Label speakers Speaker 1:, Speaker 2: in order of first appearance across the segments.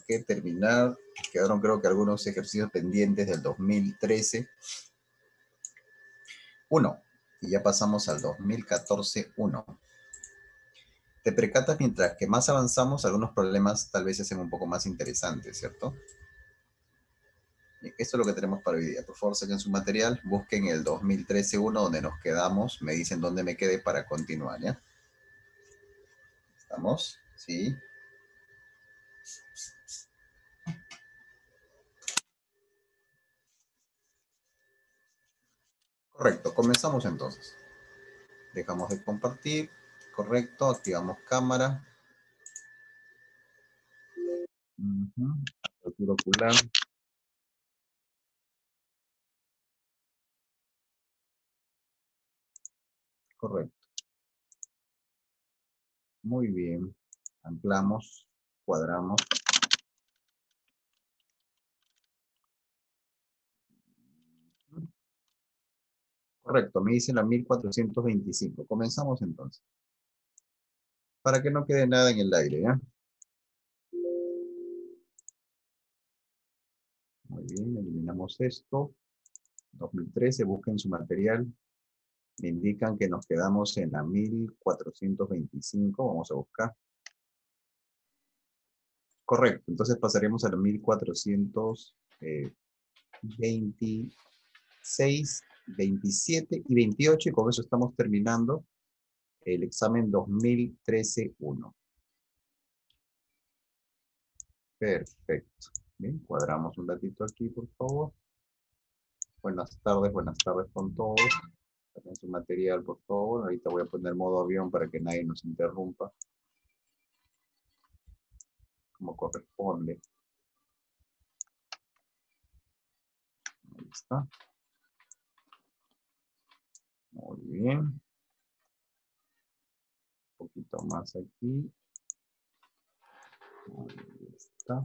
Speaker 1: que terminar. Quedaron creo que algunos ejercicios pendientes del 2013. 1. Y ya pasamos al 2014, 1. Te percatas mientras que más avanzamos, algunos problemas tal vez se hacen un poco más interesantes, ¿cierto? Esto es lo que tenemos para hoy día. Por favor, saquen su material, busquen el 2013, 1, donde nos quedamos, me dicen dónde me quedé para continuar, ¿ya? ¿Estamos? Sí. Correcto, comenzamos entonces. Dejamos de compartir. Correcto, activamos cámara. Apertura ocular. Correcto. Muy bien. Anclamos, cuadramos. Correcto, me dice la 1425. Comenzamos entonces. Para que no quede nada en el aire, ¿ya? Muy bien, eliminamos esto. 2013, busquen su material. Me indican que nos quedamos en la 1425. Vamos a buscar. Correcto, entonces pasaremos a la 1426, 27 y 28. Y con eso estamos terminando el examen 2013-1. Perfecto. Bien, cuadramos un ratito aquí, por favor. Buenas tardes con todos. Saquen su material, por favor. Ahorita voy a poner modo avión para que nadie nos interrumpa. Como corresponde. Ahí está. Muy bien. Un poquito más aquí. Ahí está.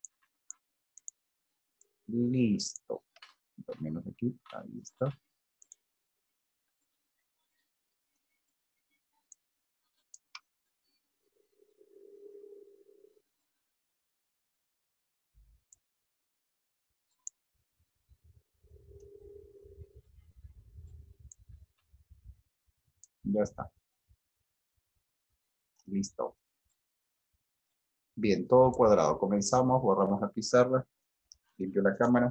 Speaker 1: Listo. Al menos aquí. Ahí está. Ya está. Listo. Bien, todo cuadrado. Comenzamos, borramos la pizarra. Limpio la cámara.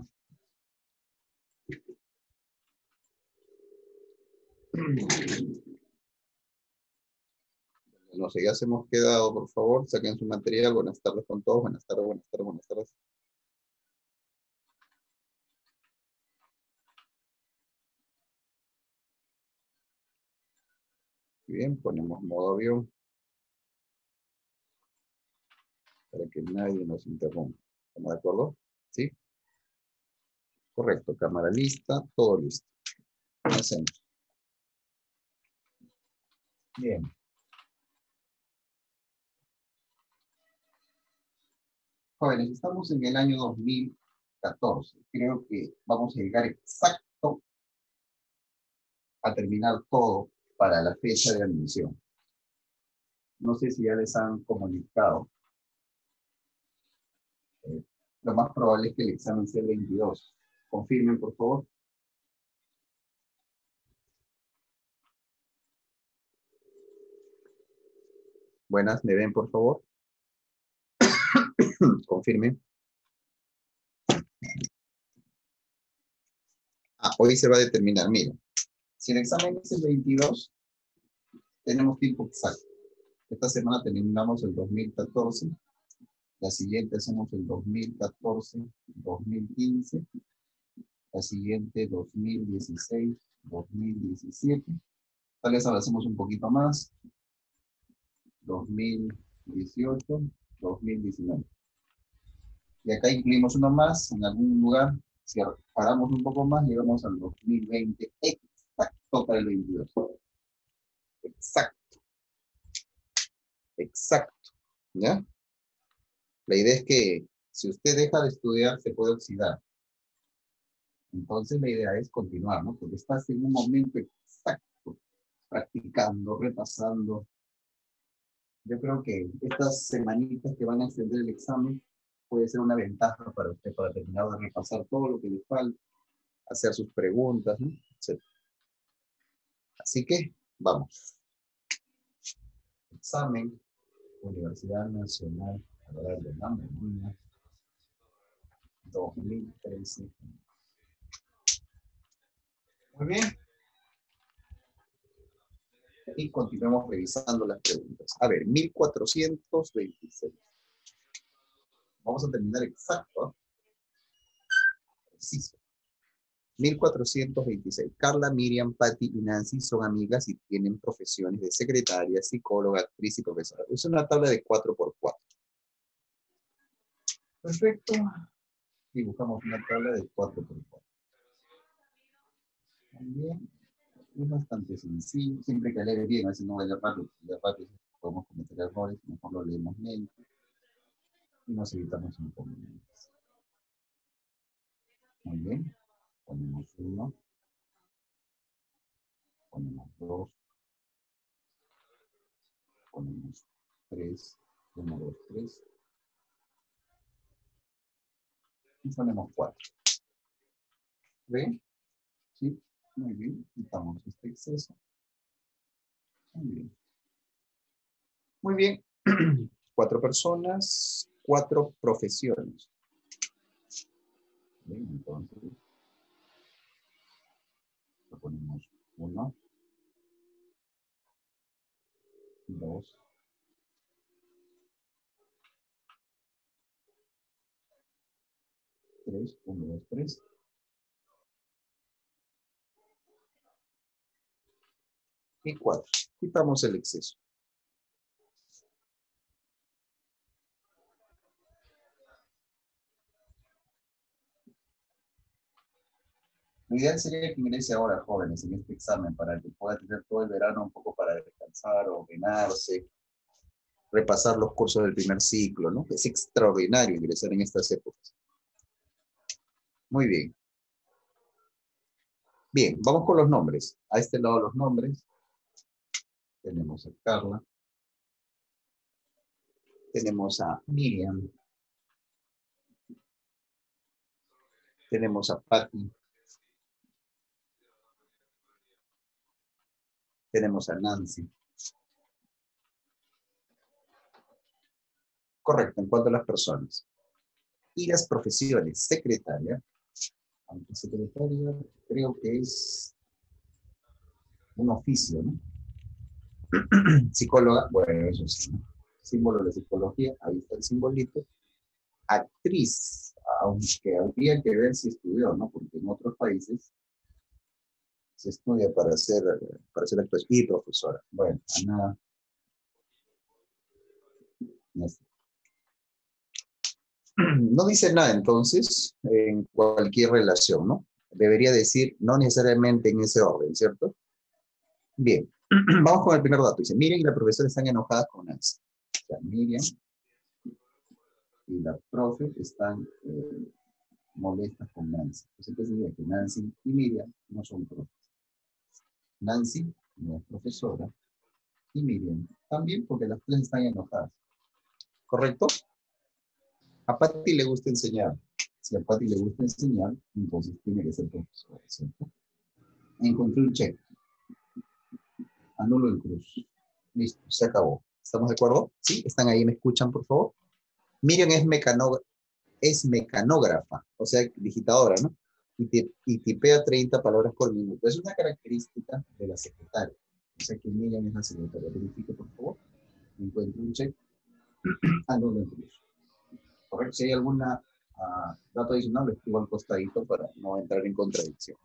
Speaker 1: No sé, ya se hemos quedado, por favor. Saquen su material. Buenas tardes con todos. Buenas tardes, buenas tardes, buenas tardes. Bien, ponemos modo avión. Para que nadie nos interrumpa. ¿Estamos de acuerdo? ¿Sí? Correcto. Cámara lista. Todo listo. Hacemos. Bien. Jóvenes, estamos en el año 2014. Creo que vamos a llegar exacto a terminar todo para la fecha de admisión. No sé si ya les han comunicado. Lo más probable es que el examen sea el 22. Confirmen, por favor. Buenas, ¿me ven, por favor? Confirmen. Hoy se va a determinar. Mira, si el examen es el 22, tenemos tiempo exacto. Esta semana terminamos el 2014. La siguiente hacemos el 2014, 2015. La siguiente 2016, 2017. Tal vez ahora hacemos un poquito más. 2018, 2019. Y acá incluimos uno más en algún lugar. Si paramos un poco más, llegamos al 2020. Exacto para el 22. Exacto. Exacto. ¿Ya? La idea es que si usted deja de estudiar, se puede oxidar. Entonces la idea es continuar, ¿no? Porque estás en un momento exacto, practicando, repasando. Yo creo que estas semanitas que van a extender el examen puede ser una ventaja para usted para terminar de repasar todo lo que le falta, hacer sus preguntas, ¿no? Etcétera. Así que, vamos. Examen, Universidad Nacional Federal de la Marina, 2013. Muy bien. Y continuemos revisando las preguntas. A ver, 1426. Vamos a terminar exacto, ¿eh? Preciso. 1426. Carla, Miriam, Patty y Nancy son amigas y tienen profesiones de secretaria, psicóloga, actriz y profesora. Es una tabla de 4x4. Perfecto. Dibujamos una tabla de 4x4. Muy bien. Es bastante sencillo. Siempre que leer bien, a veces no vaya rápido. Podemos cometer errores, mejor lo leemos lento y nos evitamos inconvenientes. Muy bien. Ponemos 1, ponemos 2, ponemos 3, 1, 2, 3, y ponemos 4. ¿Ven? ¿Sí? Muy bien. Quitamos este exceso. Muy bien. Muy bien. 4 personas, 4 profesiones. Bien, entonces, lo ponemos 1, 2, 3, 1, 2, 3. Y 4. Quitamos el exceso. Lo ideal sería que ingrese ahora, jóvenes, en este examen para que pueda tener todo el verano un poco para descansar, ordenarse, repasar los cursos del primer ciclo, ¿no? Es extraordinario ingresar en estas épocas. Muy bien. Bien, vamos con los nombres. A este lado los nombres. Tenemos a Carla. Tenemos a Miriam. Tenemos a Patty. Tenemos a Nancy. Correcto, en cuanto a las personas. Y las profesiones. Secretaria. Aunque secretaria creo que es un oficio, ¿no? Psicóloga, bueno, eso sí, ¿no? Símbolo de psicología, ahí está el simbolito. Actriz, aunque habría que ver si estudió, ¿no? Porque en otros países se estudia para ser actriz y profesora. Bueno, Ana, no dice nada entonces en cualquier relación, ¿no? Debería decir no necesariamente en ese orden, ¿cierto? Bien, vamos con el primer dato. Dice, Miriam y la profesora están enojadas con Nancy. O sea, Miriam y la profe están molestas con Nancy. Entonces, ¿qué significa? Que Nancy y Miriam no son profes. Nancy no es profesora y Miriam también, porque las tres están enojadas. ¿Correcto? A Patty le gusta enseñar. Si a Patty le gusta enseñar, entonces tiene que ser profesora, ¿cierto? Encontré un check. Anulo el cruz. Listo, se acabó. ¿Estamos de acuerdo? ¿Sí? ¿Están ahí? ¿Me escuchan, por favor? Miriam es mecanógrafa, o sea, digitadora, ¿no? Y tipea 30 palabras por minuto. Es una característica de la secretaria. O sea que Miriam es la secretaria. Verifique, por favor. Encuentro un check. Anulo el cruz. Correcto. Si hay alguna dato adicional, lo escribo al costadito para no entrar en contradicción.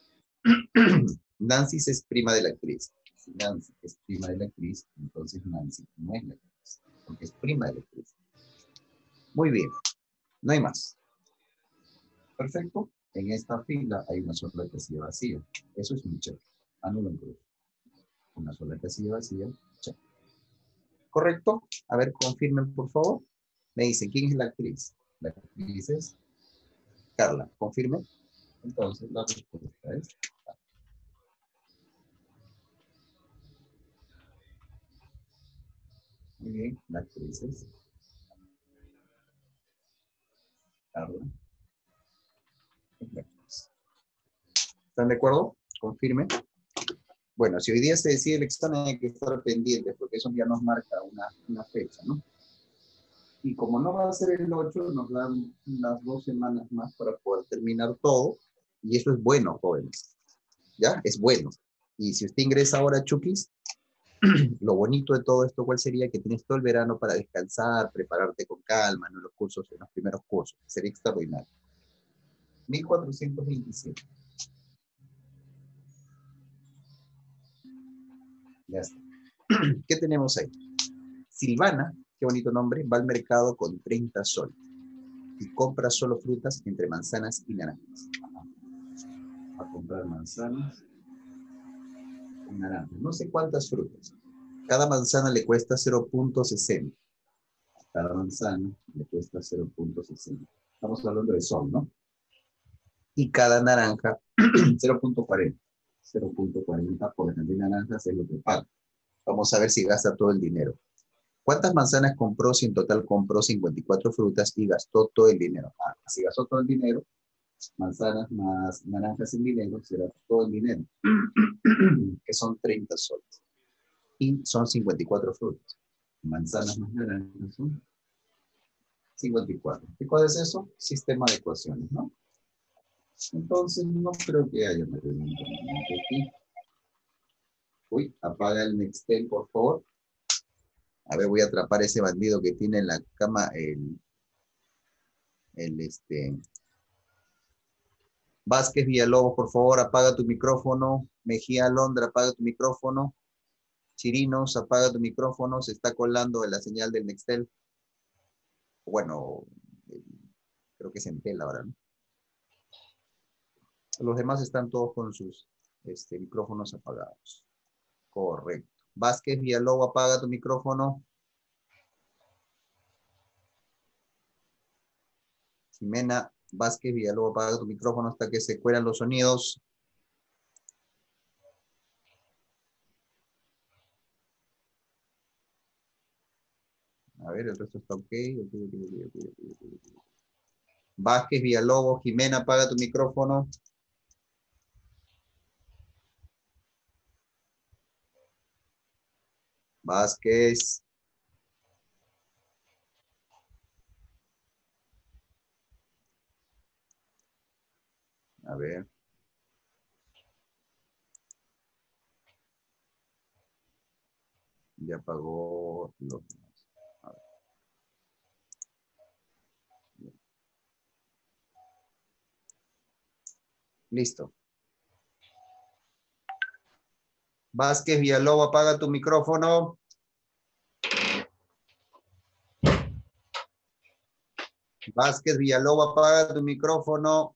Speaker 1: Nancy es prima de la actriz. Si Nancy es prima de la actriz, entonces Nancy no es la actriz, porque es prima de la actriz. Muy bien, no hay más. Perfecto. En esta fila hay una sola casilla vacía. Eso es un check. Anulo en cruz. Una sola casilla vacía, check. ¿Correcto? A ver, confirmen, por favor. Me dicen, ¿quién es la actriz? La actriz es Carla. ¿Confirmen? Entonces, la respuesta es Carla. Muy bien, la actriz es. Carla. ¿Están de acuerdo? Confirme. Bueno, si hoy día se decide el examen hay que estar pendientes porque eso ya nos marca una fecha, ¿no? Y como no va a ser el 8, nos dan unas 2 semanas más para poder terminar todo. Y eso es bueno, jóvenes. ¿Ya? Es bueno. Y si usted ingresa ahora a Chukis, lo bonito de todo esto, ¿cuál sería? Que tienes todo el verano para descansar, prepararte con calma, ¿no? En los primeros cursos. Sería extraordinario. 1427. Ya está. ¿Qué tenemos ahí? Silvana, qué bonito nombre, va al mercado con 30 soles y compra solo frutas entre manzanas y naranjas. Va a comprar manzanas y naranjas. No sé cuántas frutas. Cada manzana le cuesta 0.60. Cada manzana le cuesta 0.60. Estamos hablando de sol, ¿no? Y cada naranja 0.40. 0.40 por la cantidad de naranjas es lo que paga. Vamos a ver si gasta todo el dinero. ¿Cuántas manzanas compró si en total compró 54 frutas y gastó todo el dinero? Ah, si gastó todo el dinero, manzanas más naranjas en dinero, será todo el dinero, que son 30 soles. Y son 54 frutas. Manzanas más naranjas son 54. ¿Qué cosa es eso? Sistema de ecuaciones, ¿no? Entonces, no creo que haya una pregunta aquí. Uy, apaga el Nextel, por favor. A ver, voy a atrapar a ese bandido que tiene en la cama Vázquez Villalobos, por favor, apaga tu micrófono. Mejía Alondra, apaga tu micrófono. Chirinos, apaga tu micrófono. Se está colando en la señal del Nextel. Bueno, creo que es en tela ahora, ¿no? Los demás están todos con sus micrófonos apagados. Correcto. Vázquez Villalobos, apaga tu micrófono. Jimena Vázquez Villalobos, apaga tu micrófono hasta que se cuelan los sonidos. A ver, el resto está ok. Vázquez Villalobos, Jimena, apaga tu micrófono. Vázquez. A ver. Ya apagó los demás. A ver. Listo. Vázquez Villalobos, apaga tu micrófono. Vázquez Villalobos, apaga tu micrófono.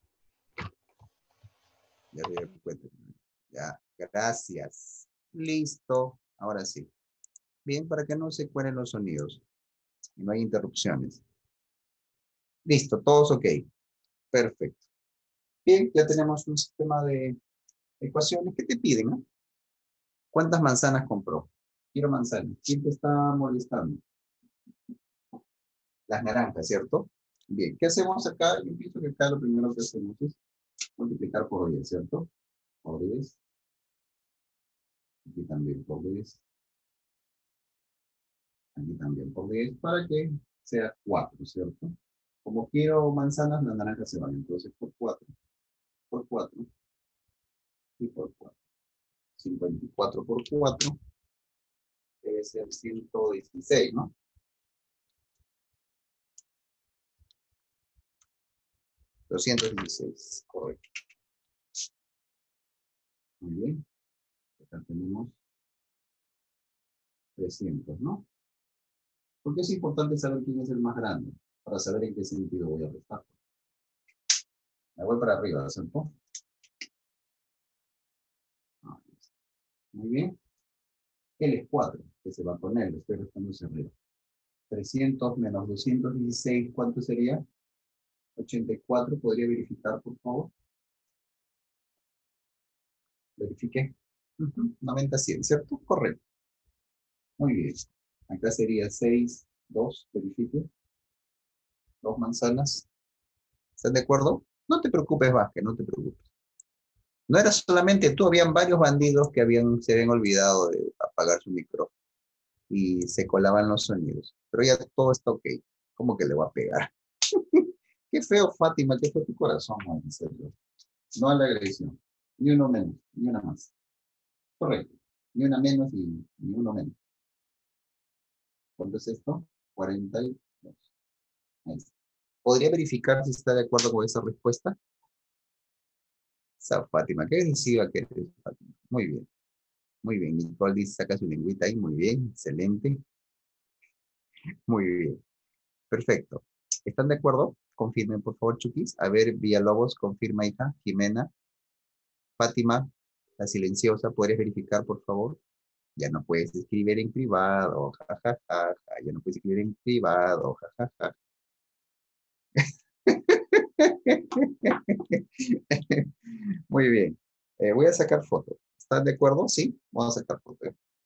Speaker 1: Ya, gracias. Listo. Ahora sí. Bien, para que no se cuelen los sonidos y no hay interrupciones. Listo, todos ok. Perfecto. Bien, ya tenemos un sistema de ecuaciones que te piden, ¿no? ¿Cuántas manzanas compró? Quiero manzanas. ¿Quién te está molestando? Las naranjas, ¿cierto? Bien, ¿qué hacemos acá? Yo pienso que acá lo primero que hacemos es multiplicar por 10, ¿cierto? Por 10. Aquí también por 10. Aquí también por 10, para que sea 4, ¿cierto? Como quiero manzanas, las naranjas se van. Entonces, por 4 y por 4. 54 por 4 debe ser 116, ¿no? 216, correcto. Muy bien. Acá tenemos 300, ¿no? Porque es importante saber quién es el más grande, para saber en qué sentido voy a restar. Me voy para arriba, ¿cierto? Muy bien. Él es 4, que se va con él, estoy restando hacia arriba. 300 menos 216, ¿cuánto sería? 84, ¿podría verificar, por favor? Verifique. 90, 100, ¿cierto? Correcto. Muy bien. Acá sería 6, 2, verifique. 2 manzanas. ¿Estás de acuerdo? No te preocupes, Vázquez, no te preocupes. No era solamente tú, habían varios bandidos que se habían olvidado de apagar su micrófono y se colaban los sonidos. Pero ya todo está ok. ¿Cómo que le voy a pegar? Qué feo, Fátima, qué fue tu corazón, man, en serio. No a la agresión. Ni uno menos, ni una más. Correcto. Ni una menos y ni uno menos. ¿Cuánto es esto? 42. Ahí está. ¿Podría verificar si está de acuerdo con esa respuesta? Esa Fátima, qué agresiva que eres, Fátima. Muy bien, muy bien. Nicole dice, saca su lengüita ahí, muy bien, excelente, muy bien. Perfecto. ¿Están de acuerdo? Confirmen, por favor, Chukis. A ver, Villalobos, confirma, hija. Jimena, Fátima, la silenciosa, ¿puedes verificar, por favor? Ya no puedes escribir en privado, jajaja, ya no puedes escribir en privado, jajaja. Muy bien. Voy a sacar fotos. ¿Están de acuerdo? Sí, vamos a sacar fotos.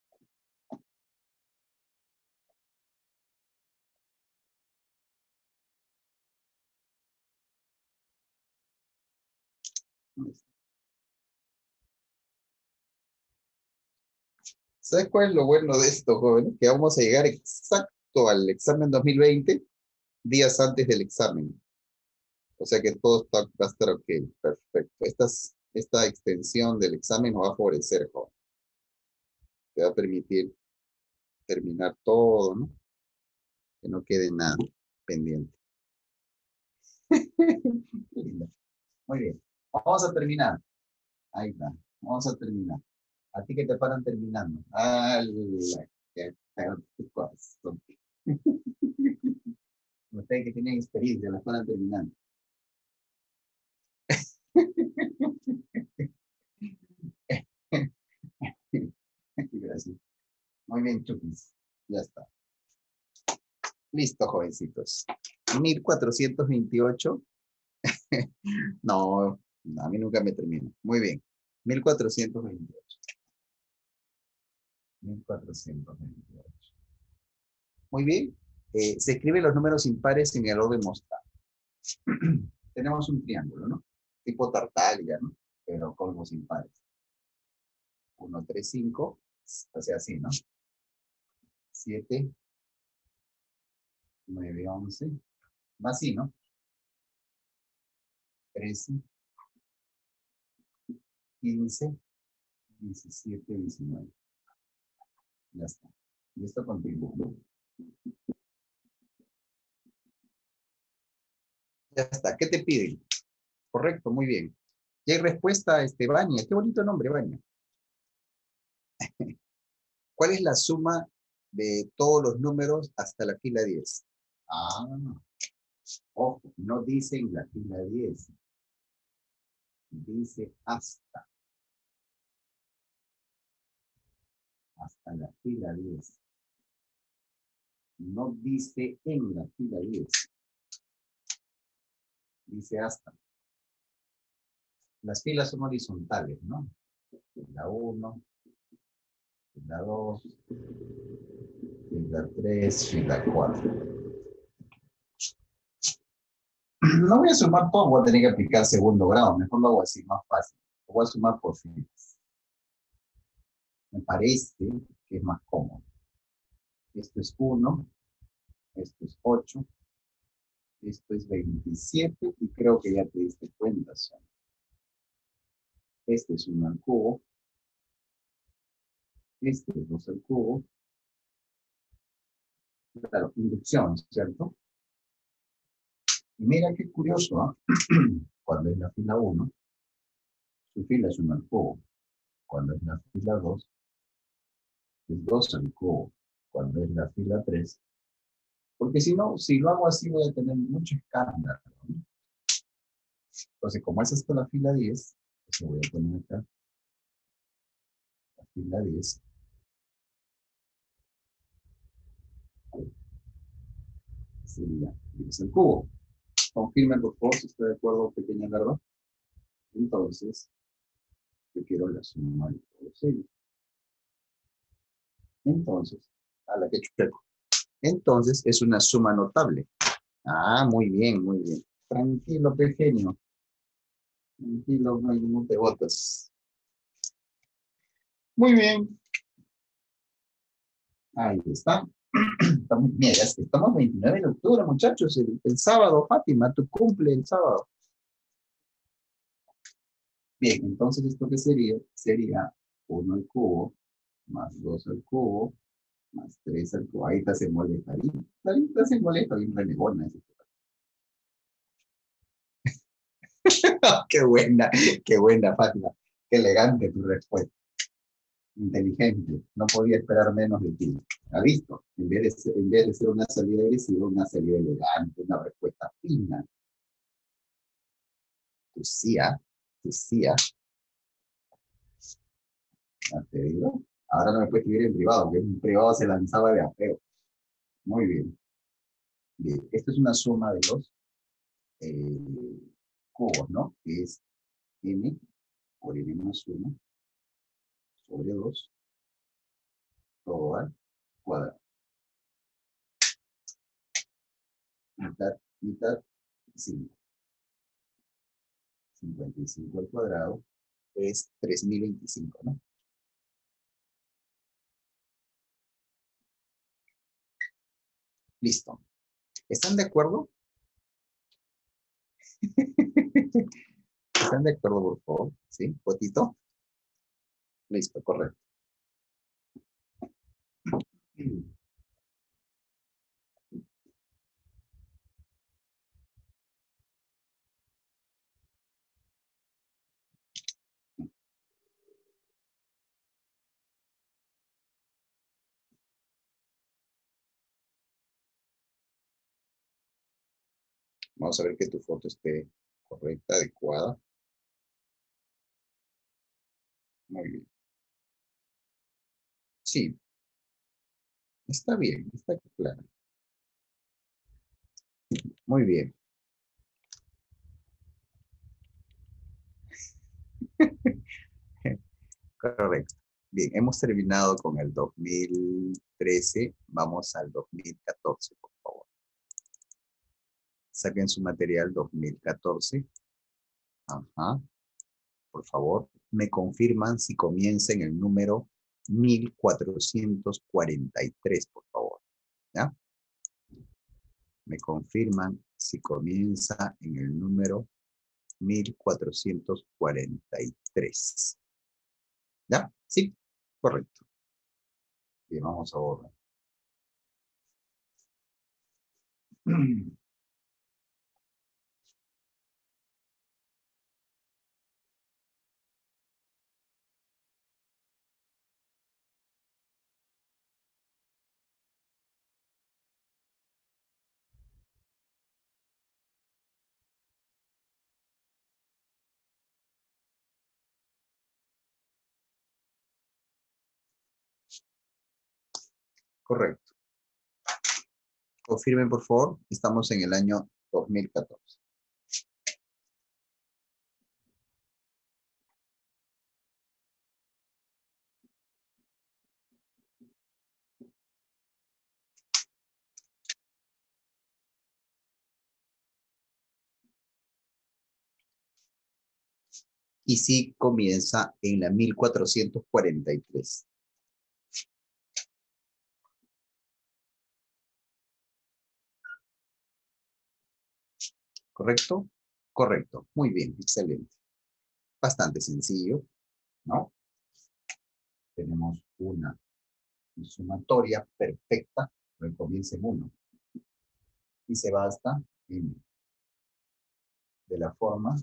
Speaker 1: ¿Sabes cuál es lo bueno de esto, jóvenes? Que vamos a llegar exacto al examen 2020, días antes del examen. O sea que todo va a estar ok. Perfecto. Esta extensión del examen nos va a favorecer, joven. Te va a permitir terminar todo, ¿no? Que no quede nada pendiente. Qué lindo. Muy bien. Vamos a terminar. Ahí está. Vamos a terminar. A ti que te paran terminando. Que feo tu corazón. Ustedes que tienen experiencia, las paran terminando. Gracias. Muy bien, Chupis. Ya está. Listo, jovencitos. 1428. No, a mí nunca me termina. Muy bien. 1428. 1428. Muy bien. Se escriben los números impares en el orden mostrar. Tenemos un triángulo, ¿no? Tipo Tartaglia, ¿no? Pero con los impares. 1, 3, 5. O sea, así, ¿no? 7, 9, 11. Va así, ¿no? 13, 15, 17, 19. Ya está. Y esto continúa. Ya está. ¿Qué te piden? Correcto, muy bien. Y hay respuesta, Baña. Qué bonito nombre, Baña. ¿Cuál es la suma de todos los números hasta la fila 10? Ah, ojo, no dice en la fila 10. Dice hasta la fila 10. No dice en la fila 10. Dice hasta. Las filas son horizontales, ¿no? La 1, fila 2, fila 3, fila 4. No voy a sumar todo, voy a tener que aplicar segundo grado. Mejor lo hago así, más fácil. Lo voy a sumar por filas. Me parece que es más cómodo. Esto es 1, esto es 8, esto es 27 y creo que ya te diste cuenta. Este es 1 al cubo, este es 2 al cubo. Claro, inducción, ¿cierto? Y mira qué curioso, ¿eh? Cuando es la fila 1, su fila es 1 al cubo. Cuando es la fila 2, es 2 al cubo. Cuando es la fila 3, porque si no, si lo hago así voy a tener mucho escándalo, ¿no? Entonces, como es hasta la fila 10, pues lo voy a poner acá, la fila 10, sería 10 al cubo. Confirmen, por favor, si está de acuerdo, pequeña Garba. Entonces, yo quiero la suma de todos ellos. Entonces, a la que chueco. Entonces, es una suma notable. Ah, muy bien, muy bien. Tranquilo, pequeño. Tranquilo, no te botes. Muy bien. Ahí está. Mira, estamos 29 de octubre, muchachos. El sábado, Fátima, tu cumple el sábado. Bien, entonces, ¿esto qué sería? Sería 1 al cubo, más 2 al cubo, más 3 al cubo. Ahí está, se molesta. Ahí está, se molesta, bien renegona. Qué buena, Fátima. Qué elegante tu respuesta. Inteligente. No podía esperar menos de ti. ¿Ha visto? En vez de ser una salida agresiva, una salida elegante, una respuesta fina. Tu sí, ¿ah? Tu sí, ¿ah? ¿Ya te digo? Ahora no me puedes escribir en privado, que en privado se lanzaba de apeo. Muy bien. Bien. Esto es una suma de los cubos, ¿no? Que es n por n más 1 sobre 2 todo al cuadrado. Mitad, mitad, 5. 55 al cuadrado es 3025, ¿no? Listo. ¿Están de acuerdo? ¿Están de acuerdo, por favor? ¿Sí? ¿Fotito? Listo, correcto. Vamos a ver que tu foto esté correcta, adecuada. Muy bien. Sí, está bien, está claro. Muy bien. Correcto. Bien, hemos terminado con el 2013. Vamos al 2014, por favor. Saquen su material 2014. Ajá. Por favor, me confirman si comienza en el número 1443, por favor. ¿Ya? Me confirman si comienza en el número 1443. ¿Ya? Sí, correcto. Bien, vamos a borrar. Correcto. Confirmen, por favor. Estamos en el año 2014. Y sí comienza en la 1443. ¿Correcto? Correcto. Muy bien, excelente. Bastante sencillo, ¿no? Tenemos una sumatoria perfecta, que comienza en 1 y se va hasta n. De la forma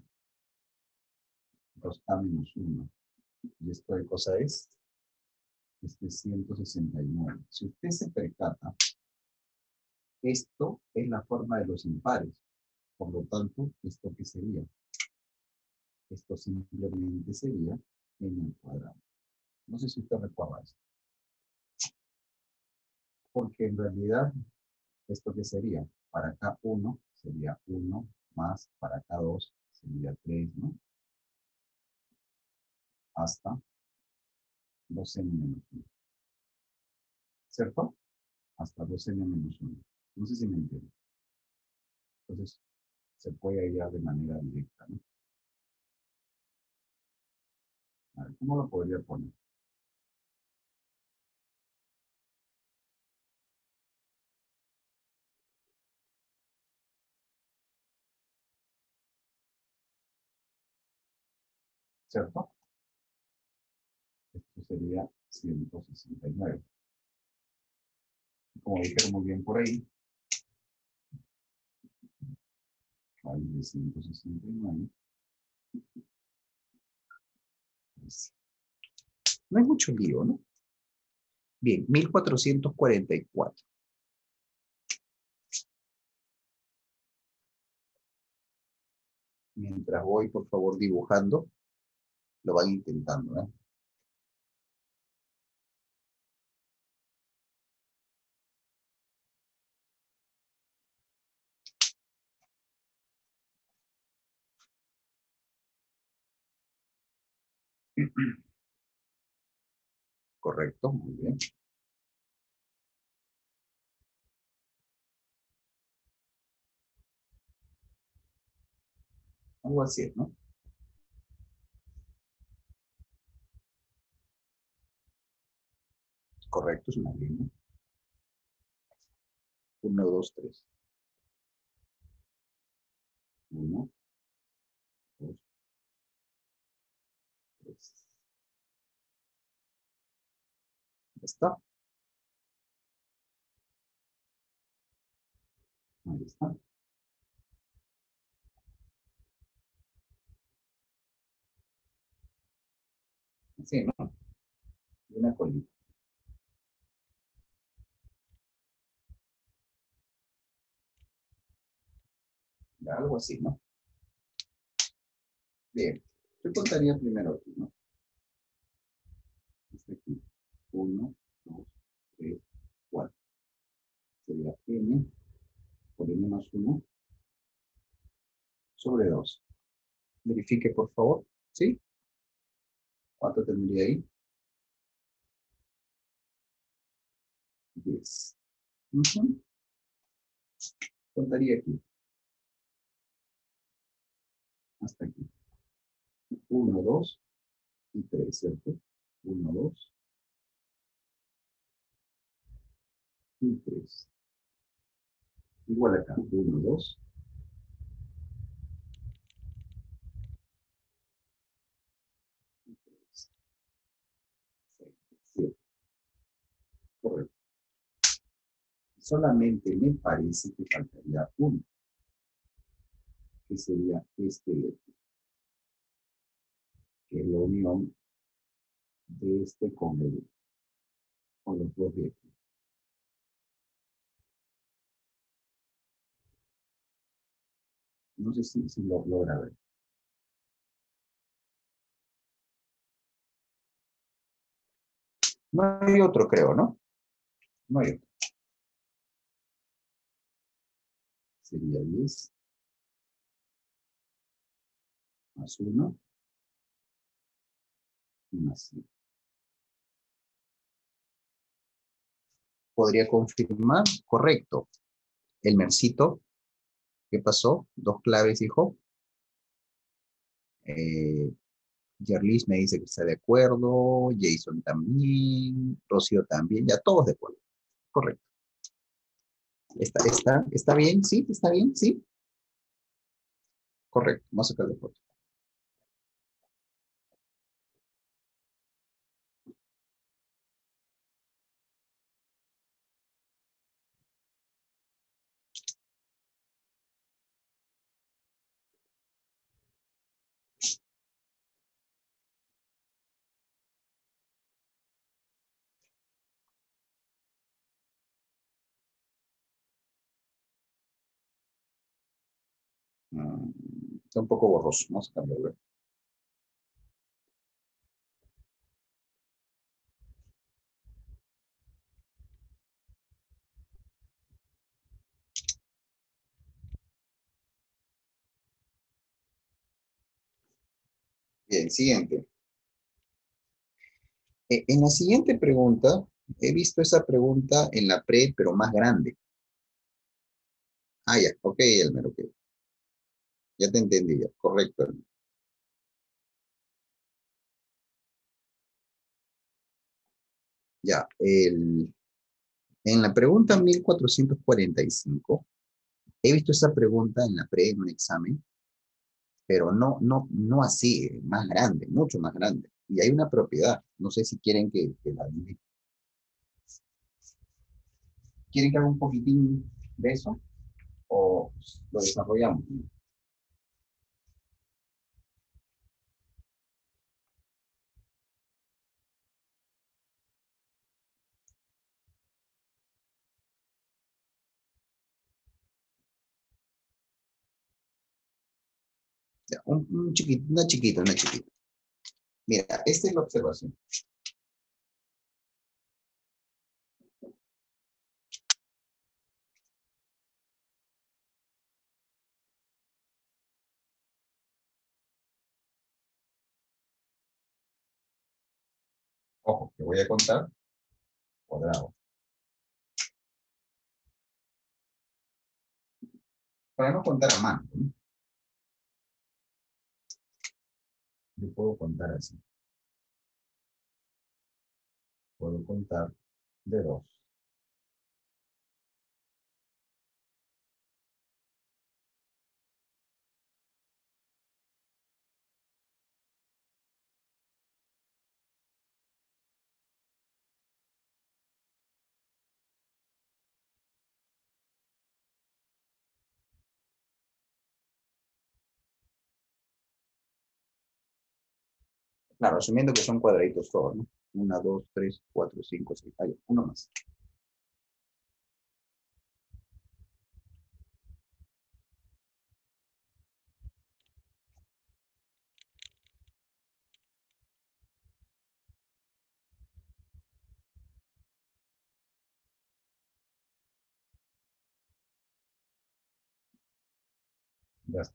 Speaker 1: 2a menos 1. ¿Y esto de cosa es? Este es 169. Si usted se percata, esto es la forma de los impares. Por lo tanto, ¿esto qué sería? Esto simplemente sería n al cuadrado. No sé si usted recuerda esto. Porque en realidad, ¿esto qué sería? Para acá 1 sería 1 más, para acá 2 sería 3, ¿no? Hasta 2n menos 1. ¿Cierto? Hasta 2n menos 1. No sé si me entienden. Entonces, se puede hallar de manera directa, ¿no? A ver, ¿cómo lo podría poner? ¿Cierto? Esto sería 169. Como dijeron muy bien por ahí, raíz de 169. No hay mucho lío, ¿no? Bien, 1444. Mientras voy, por favor, dibujando, lo van intentando, ¿eh? Correcto, muy bien. Algo así, ¿no? Correcto, es una línea. 1, 2, 3. 1, 2, 3. ¿Ya está? Ahí está. Así, ¿no? Y una colita. Ya, algo así, ¿no? Bien. Yo contaría primero aquí, ¿no? Este aquí. 1, 2, 3, 4. Sería n por n más 1 sobre 2. Verifique, por favor. ¿Sí? ¿Cuánto tendría ahí? 10. Ujú. Contaría aquí. Hasta aquí. 1, 2 y 3, ¿cierto? 1, 2 y 3. Igual acá. 1, 2 y 3. 6, 7. Correcto. Solamente me parece que faltaría uno, que sería este de aquí, que es la unión de este con los dos de aquí. No sé si lo logra ver. No hay otro, creo, ¿no? No hay otro. Sería 10 más 1 y más 5. ¿Podría confirmar? Correcto. El Mercito, ¿qué pasó? Dos claves, dijo. Eh, Yerlis me dice que está de acuerdo, Jason también, Rocío también, ya todos de acuerdo. Correcto. ¿Está bien? ¿Sí? ¿Está bien? ¿Sí? Correcto. Vamos a sacar de foto. Está un poco borroso. Vamos a cambiarlo. Bien, siguiente. En la siguiente pregunta, he visto esa pregunta en la pre, pero más grande. Ah, ya. Ok, Elmer, ok. Ya te entendí, ya. Correcto. Ya, en la pregunta 1445, he visto esa pregunta en la pre en un examen, pero no así, más grande, mucho más grande. Y hay una propiedad, no sé si quieren que la indique. ¿Quieren que haga un poquitín de eso o lo desarrollamos? Ya, un chiquito, una chiquita, una chiquita. Mira, esta es la observación. Ojo, que voy a contar cuadrado. Para no contar a mano, ¿no? Yo puedo contar así. Puedo contar de dos. Claro, asumiendo que son cuadraditos todos, ¿no? 1, 2, 3, 4, 5, 6. Hay uno más. Ya está.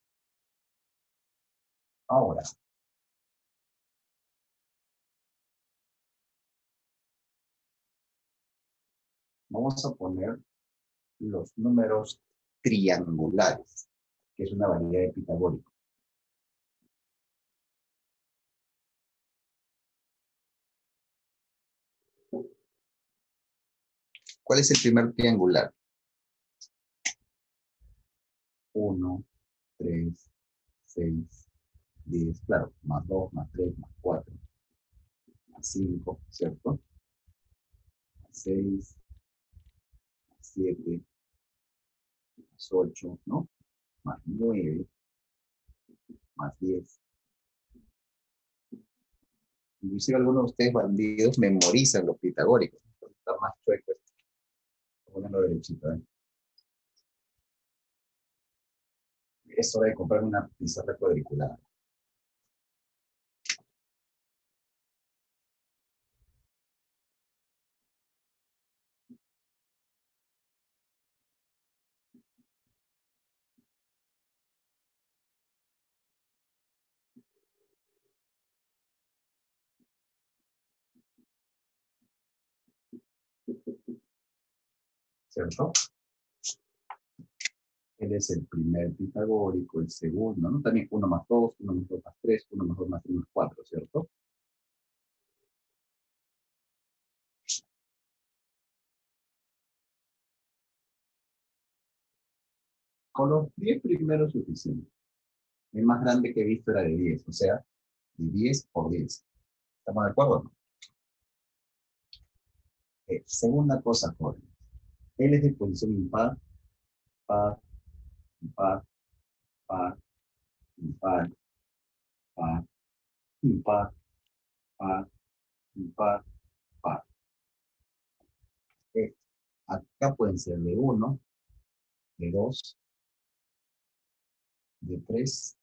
Speaker 1: Ahora, vamos a poner los números triangulares, que es una variedad de pitagórico. ¿Cuál es el primer triangular? 1, 3, 6, 10, claro, más 2, más 3, más 4, más 5, ¿cierto? Más 6, más 7, más 8, ¿no? Más 9, más 10. Inclusive algunos de ustedes bandidos memorizan los pitagóricos. Está más chueco esto. Ponerlo derechito, ¿eh? Es hora de comprar una pizarra cuadriculada. ¿Cierto? Él es el primer pitagórico, el segundo, ¿no? También 1 más 2, 1 más 2 más 3, 1 más 2 más 3 más 4, ¿cierto? Con los 10 primeros suficientes. El más grande que he visto era de 10, o sea, de 10 por 10. ¿Estamos de acuerdo? ¿No? Segunda cosa, joven. Él es de posición impar, par, impar, par, impar, par, impar, par, impar, par. Eh, Acá pueden ser de 1, de 2, de 3,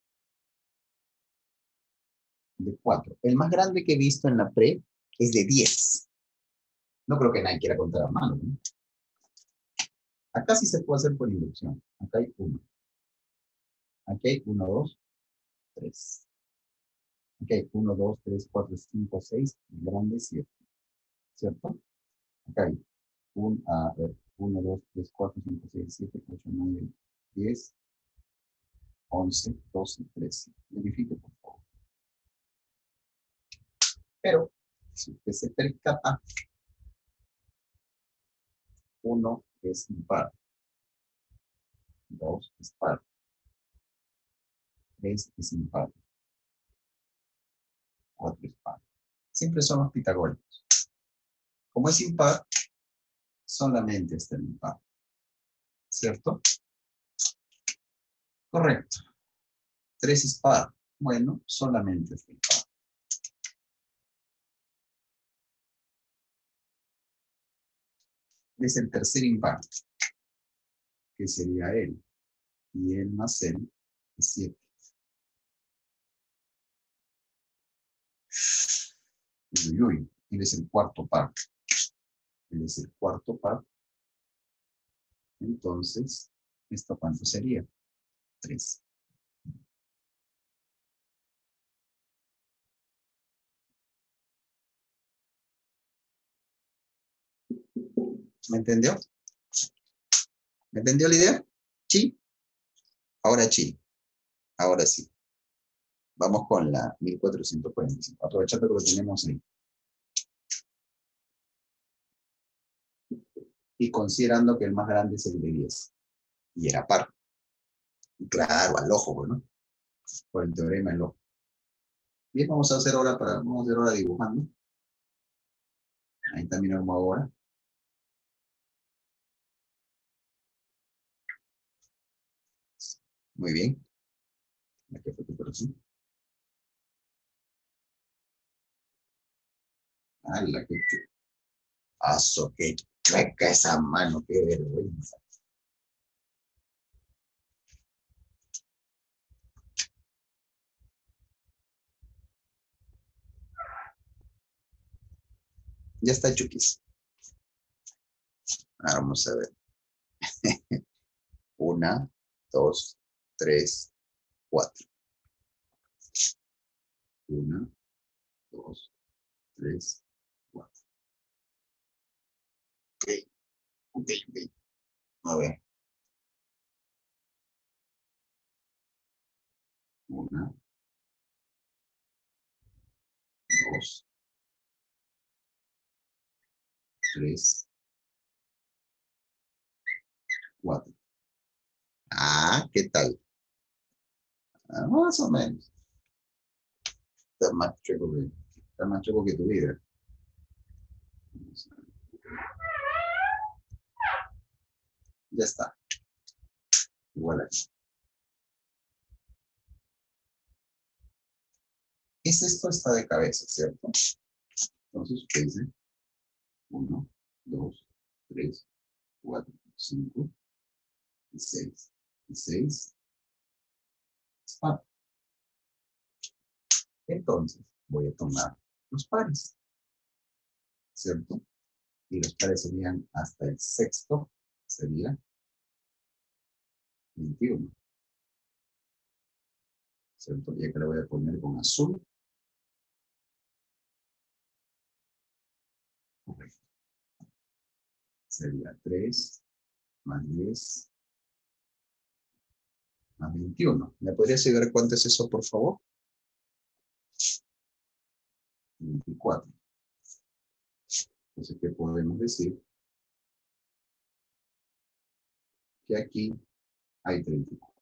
Speaker 1: de 4. El más grande que he visto en la pre es de 10. No creo que nadie quiera contar a mano, ¿no? Acá sí se puede hacer por inducción. Acá hay 1. Aquí hay 1, 2, 3. Aquí hay 1, 2, 3, 4, 5, 6. El grande 7. ¿Cierto? Acá hay 1, a ver, 1, 2, 3, 4, 5, 6, 7, 8, 9, 10, 11, 12, 13. Verifique, por favor. Pero, si usted se percata, 1 es impar, 2 es par, 3 es impar, 4 es par. Siempre son los pitagóricos. Como es impar, solamente está el impar. ¿Cierto? Correcto. 3 es par. Bueno, solamente es el par. Es el tercer impar, que sería él. Y él más él es 7. Uy, uy, él es el cuarto par. Él es el cuarto par. Entonces, ¿esto cuánto sería? 3. ¿Me entendió? ¿Me entendió la idea? Sí. Ahora sí. Ahora sí. Vamos con la 1445. Aprovechando que lo tenemos ahí. Y considerando que el más grande es el de 10. Y era par. Claro, al ojo, ¿no? Por el teorema del ojo. Bien, vamos a hacer ahora dibujando. Ahí también hago ahora. Muy bien. Aquí fue tu corazón. ¡Hala, qué chuecazo! ¡Qué chueca esa mano! ¡Qué vergüenza! Ya está, Chukis. Ahora vamos a ver. 1, 2, 3, 4. 1, 2, 3, 4. Ok, ok, ok. A ver. 1, 2, 3, 4. Ah, ¿qué tal? Ah, más o menos. Está más chueco que tu vida. Ya está. Igual aquí. Esto está de cabeza, ¿cierto? Entonces usted dice 1, 2, 3, 4, 5 y 6. Y 6 es par. Entonces voy a tomar los pares, ¿cierto? Y los pares serían hasta el sexto, sería 21, ¿cierto? Y acá le voy a poner con azul. Correcto. Sería 3 más 10 más 21. ¿Me podrías ayudar cuánto es eso, por favor? 24. Entonces, ¿qué podemos decir? Que aquí hay 34.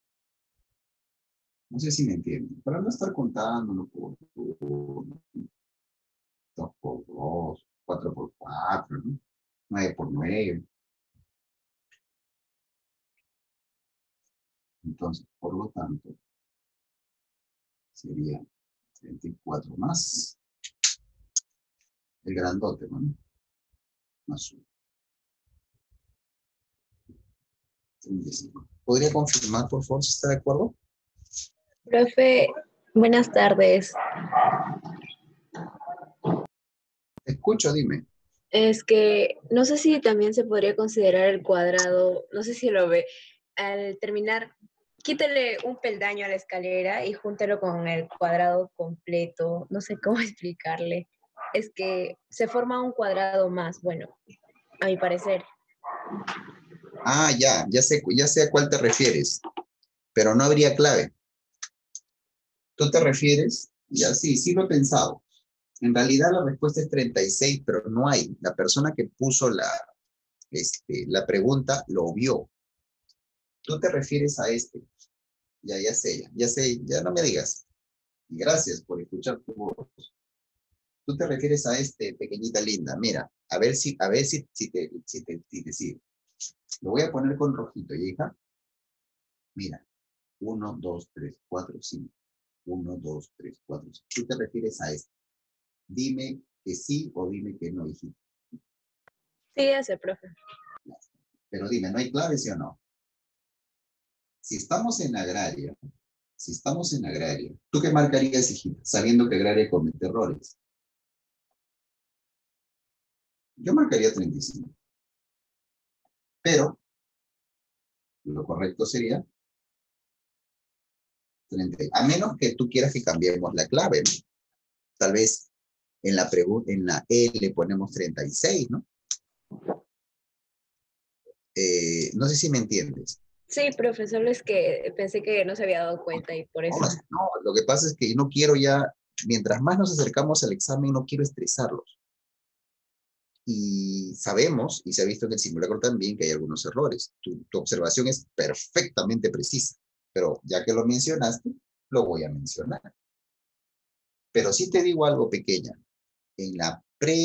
Speaker 1: No sé si me entienden. Para no estar contándolo por 2 por 2, 4 por 4, ¿no? 9 por 9. Entonces, por lo tanto, sería 34 más el grandote, ¿no? Más 1. 35. ¿Podría confirmar, por favor, si está de acuerdo?
Speaker 2: Profe, buenas tardes.
Speaker 1: Te escucho, dime.
Speaker 2: Es que no sé si también se podría considerar el cuadrado, no sé si lo ve, al terminar, quítale un peldaño a la escalera y júntelo con el cuadrado completo, no sé cómo explicarle. Es que se forma un cuadrado más, bueno, a mi parecer.
Speaker 1: Ah, ya sé a cuál te refieres. pero no habría clave. ¿Tú te refieres? Ya sí, sí lo he pensado. En realidad la respuesta es 36, pero no hay. La persona que puso la pregunta lo vio. ¿Tú te refieres a este? Ya sé, ya no me digas. Gracias por escuchar tu voz. Tú te refieres a este, pequeñita linda. Mira, a ver si te sigo. Lo voy a poner con rojito, hija. Mira, 1, 2, 3, 4, 5. 1, 2, 3, 4, 5. Tú te refieres a este. Dime que sí o dime que no, hijita.
Speaker 2: Sí, ese, profe.
Speaker 1: Pero dime, ¿no hay clave, sí o no? Si estamos en agraria, ¿tú qué marcarías, hijita? Sabiendo que agraria comete errores. Yo marcaría 35. Pero lo correcto sería 30. A menos que tú quieras que cambiemos la clave, ¿no? Tal vez en la E le ponemos 36, ¿no? No sé si me entiendes.
Speaker 2: Sí, profe, solo es que pensé que no se había dado cuenta y por
Speaker 1: No,
Speaker 2: eso.
Speaker 1: no, lo que pasa es que no quiero ya, mientras más nos acercamos al examen, no quiero estresarlos. Y sabemos, y se ha visto en el simulacro también, que hay algunos errores. Tu observación es perfectamente precisa, pero ya que lo mencionaste, lo voy a mencionar. Pero sí te digo algo pequeña. En la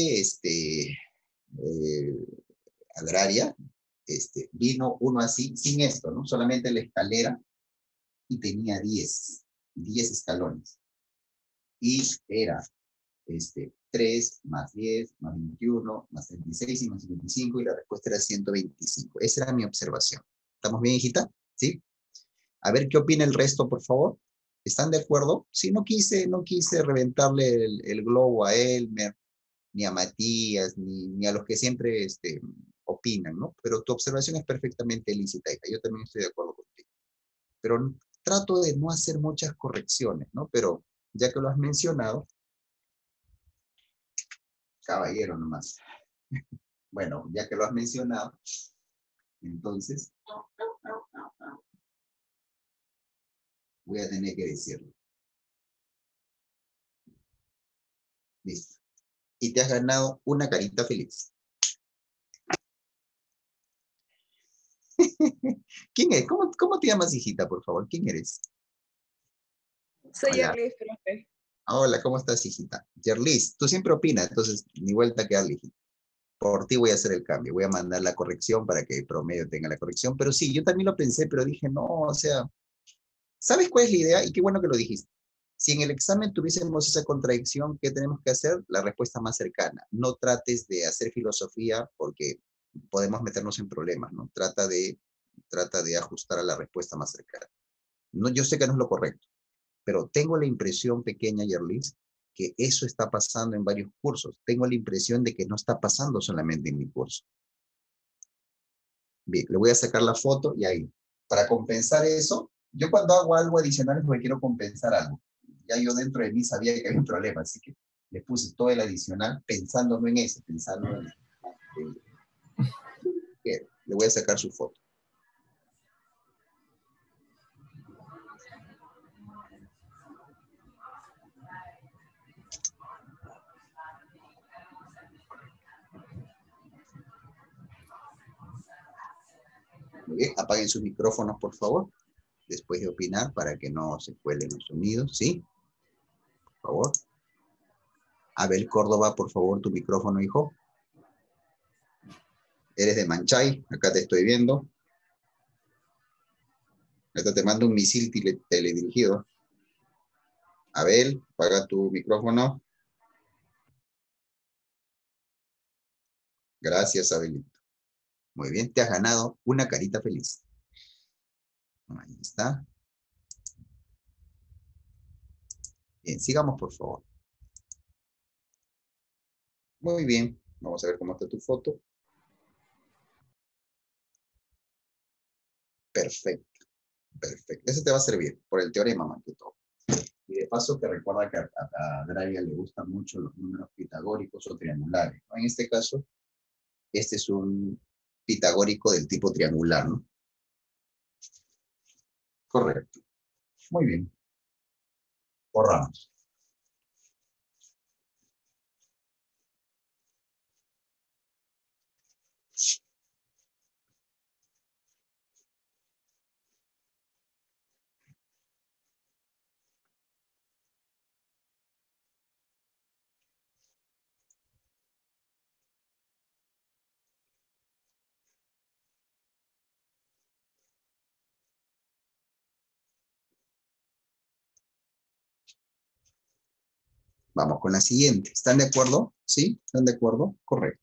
Speaker 1: agraria, vino uno así, sin esto, ¿no? Solamente la escalera, y tenía 10 escalones. Y era 3 más 10 más 21 más 36 y más 55, y la respuesta era 125. Esa era mi observación. ¿Estamos bien, hijita? ¿Sí? A ver qué opina el resto, por favor. ¿Están de acuerdo? Sí, no quise reventarle el globo a Elmer, ni a Matías, ni a los que siempre opinan, ¿no? Pero tu observación es perfectamente lícita, hija. Yo también estoy de acuerdo contigo. Pero trato de no hacer muchas correcciones, ¿no? Pero ya que lo has mencionado, caballero nomás. Bueno, ya que lo has mencionado, entonces voy a tener que decirlo. Listo. Y te has ganado una carita feliz. ¿Quién es? ¿Cómo te llamas, hijita, por favor? ¿Quién eres?
Speaker 2: Soy
Speaker 1: Hola.
Speaker 2: Arlis, profe.
Speaker 1: Hola, ¿cómo estás, hijita? Yerlis, tú siempre opinas, entonces ni vuelta que darle, hijita. Por ti voy a hacer el cambio, voy a mandar la corrección para que el promedio tenga la corrección, pero sí, yo también lo pensé, pero dije, no, o sea, ¿sabes cuál es la idea? Y qué bueno que lo dijiste. Si en el examen tuviésemos esa contradicción, ¿qué tenemos que hacer? La respuesta más cercana. No trates de hacer filosofía porque podemos meternos en problemas, ¿no? Trata de ajustar a la respuesta más cercana. No, yo sé que no es lo correcto, pero tengo la impresión pequeña, Yerlis, que eso está pasando en varios cursos. Tengo la impresión de que no está pasando solamente en mi curso. Bien, le voy a sacar la foto y ahí. Para compensar eso, yo cuando hago algo adicional es porque quiero compensar algo. Ya yo dentro de mí sabía que había un problema, así que le puse todo el adicional pensando no en eso, pensando en- Bien, le voy a sacar su foto. Muy bien, apaguen sus micrófonos, por favor, después de opinar para que no se cuelen los sonidos, ¿sí? Por favor. Abel Córdoba, por favor, tu micrófono, hijo. Eres de Manchay, acá te estoy viendo. Ahorita te mando un misil teledirigido. Abel, apaga tu micrófono. Gracias, Abelito. Muy bien, te has ganado una carita feliz. Ahí está. Bien, sigamos, por favor. Muy bien, vamos a ver cómo está tu foto. Perfecto, perfecto. Eso te va a servir por el teorema más que todo. Y de paso te recuerda que a Draga le gustan mucho los números pitagóricos o triangulares, ¿no? En este caso, este es un pitagórico del tipo triangular, ¿no? Correcto. Muy bien. Borramos. Vamos con la siguiente. ¿Están de acuerdo? ¿Sí? ¿Están de acuerdo? Correcto.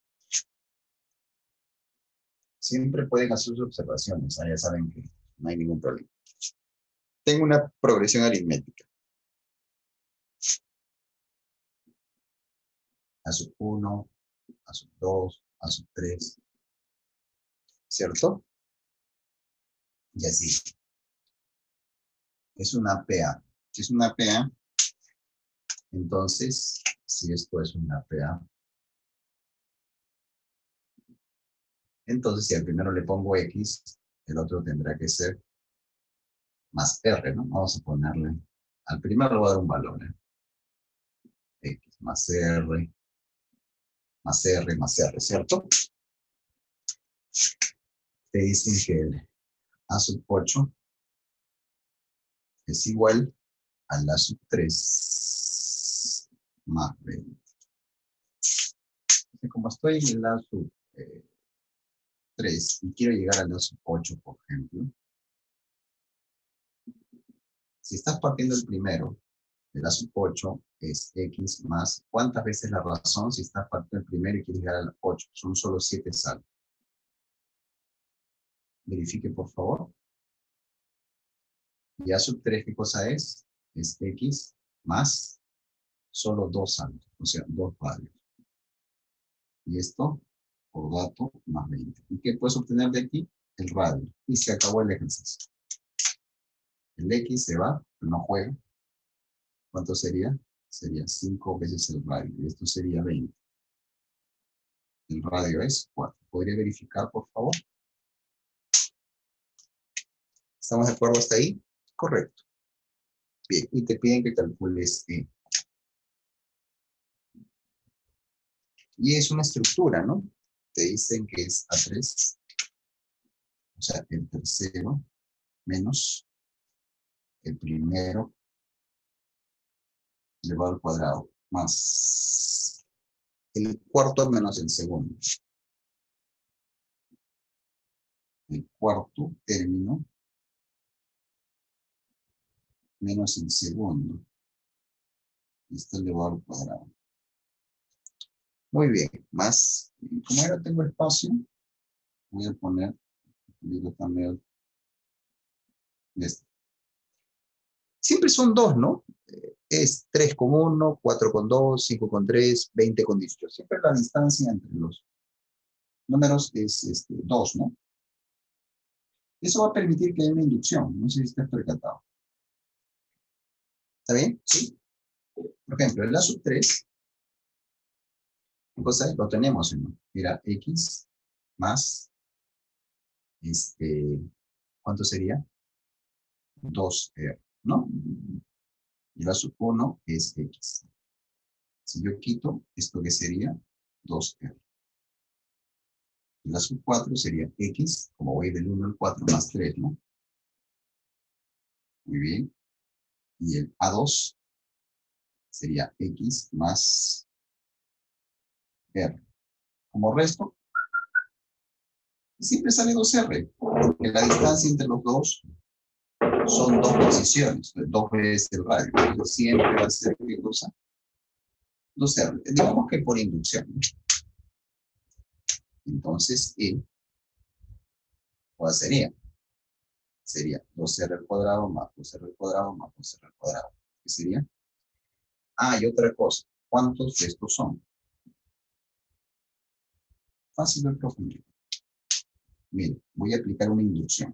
Speaker 1: Siempre pueden hacer sus observaciones. Ya saben que no hay ningún problema. Tengo una progresión aritmética. A sub 1, a sub 2, a sub 3. ¿Cierto? Y así. Es una PA. Si es una PA, entonces, si esto es una PA, entonces si al primero le pongo X, el otro tendrá que ser más R, ¿no? Vamos a ponerle, al primero le voy a dar un valor, ¿eh? X más R, más R, más R, ¿cierto? Te dicen que el A sub 8 es igual a la sub 3 más 20. Como estoy en el A sub 3 y quiero llegar al A sub 8, por ejemplo, si estás partiendo el primero, el A sub 8 es X más, ¿cuántas veces la razón si estás partiendo el primero y quieres llegar al 8? Son solo 7 saltos. Verifique, por favor. Y A sub 3, ¿qué cosa es? Es X más solo 2 saltos, o sea, 2 radios. Y esto, por dato, más 20. ¿Y qué puedes obtener de aquí? El radio. Y se acabó el ejercicio. El X se va, pero no juega. ¿Cuánto sería? Sería 5 veces el radio. Y esto sería 20. El radio es 4. ¿Podría verificar, por favor? ¿Estamos de acuerdo hasta ahí? Correcto. Bien, y te piden que calcules E. Y es una estructura, ¿no? Te dicen que es A3, o sea, el tercero menos el primero elevado al cuadrado, más el cuarto menos el segundo. El cuarto término menos el segundo. Está elevado al cuadrado. Muy bien, más, como ahora tengo espacio, voy a poner, digo también, este. Siempre son dos, ¿no? Es 3 con 1, 4 con 2, 5 con 3, 20 con 18. Siempre la distancia entre los números es 2, ¿no? Eso va a permitir que haya una inducción. No sé si estás percatado. ¿Está bien? Sí. Por ejemplo, el A sub 3, ¿qué cosa es? Lo tenemos, ¿no? Mira, X más, ¿cuánto sería? 2R, ¿no? Y el A sub 1 es X. Si yo quito, ¿esto qué sería? 2R. Y la sub 4 sería X, como voy del 1 al 4 más 3, ¿no? Muy bien. Y el A2 sería X más R. Como resto, siempre sale 2R, porque la distancia entre los dos son dos posiciones, dos veces el radio. Entonces siempre va a ser, ¿qué cosa? 2R. Digamos que por inducción, ¿no? Entonces, E, ¿cuál sería? Sería 2R al cuadrado más 2R al cuadrado más 2R al cuadrado. ¿Qué sería? Ah, y otra cosa. ¿Cuántos de estos son? Fácil de profundizar. Miren, voy a aplicar una inducción.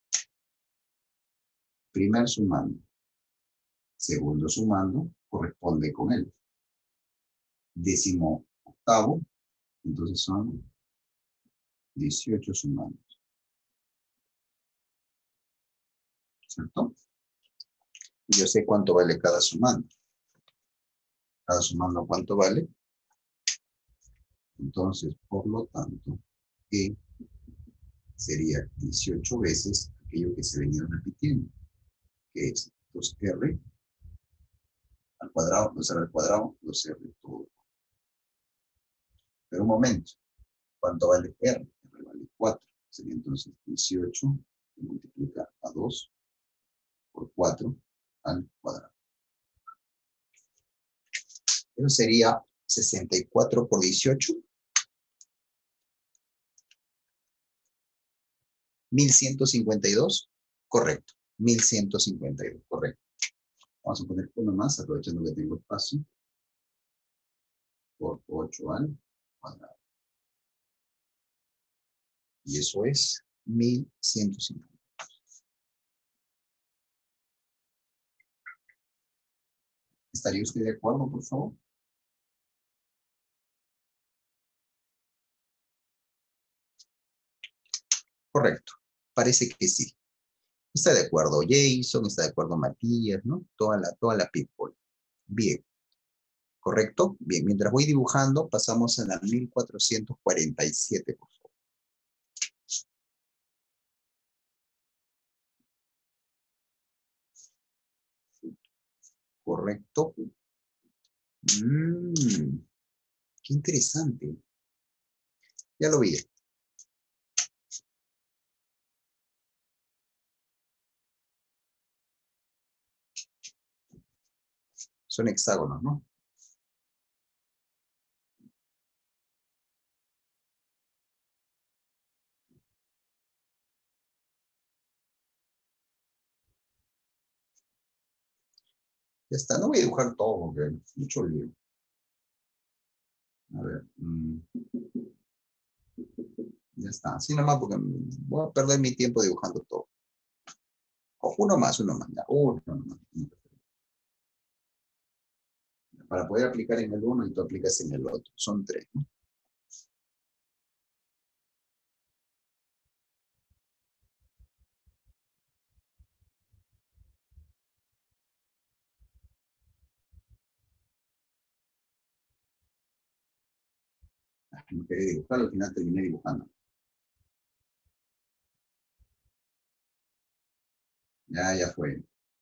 Speaker 1: Primer sumando. Segundo sumando corresponde con él. Décimo octavo. Entonces son 18 sumandos. ¿cierto? Y yo sé cuánto vale cada sumando. Cada sumando cuánto vale. Entonces, por lo tanto, E sería 18 veces aquello que se venía repitiendo, que es 2R al cuadrado, 2R al cuadrado, 2R todo. Pero un momento, ¿cuánto vale R? R vale 4. Sería entonces 18 que multiplica a 2 por 4 al cuadrado. Eso sería 64 por 18. 1152. Correcto. 1152. Correcto. Vamos a poner uno más, aprovechando que tengo espacio. Por 8 al cuadrado. Y eso es 1150. ¿Estaría usted de acuerdo, por favor? Correcto. Parece que sí. Está de acuerdo Jason, está de acuerdo Matías, ¿no? Toda la people. Bien. ¿Correcto? Bien, mientras voy dibujando, pasamos a la 1447, por favor. Correcto. Qué interesante. Ya lo vi. Son hexágonos, ¿no? Ya está, no voy a dibujar todo, porque mucho lío. A ver. Ya está. Así nomás porque voy a perder mi tiempo dibujando todo. Uno más, ya. Uno más. Para poder aplicar en el uno y tú aplicas en el otro. Son 3, ¿no? No quería dibujar, al final terminé dibujando. Ya fue.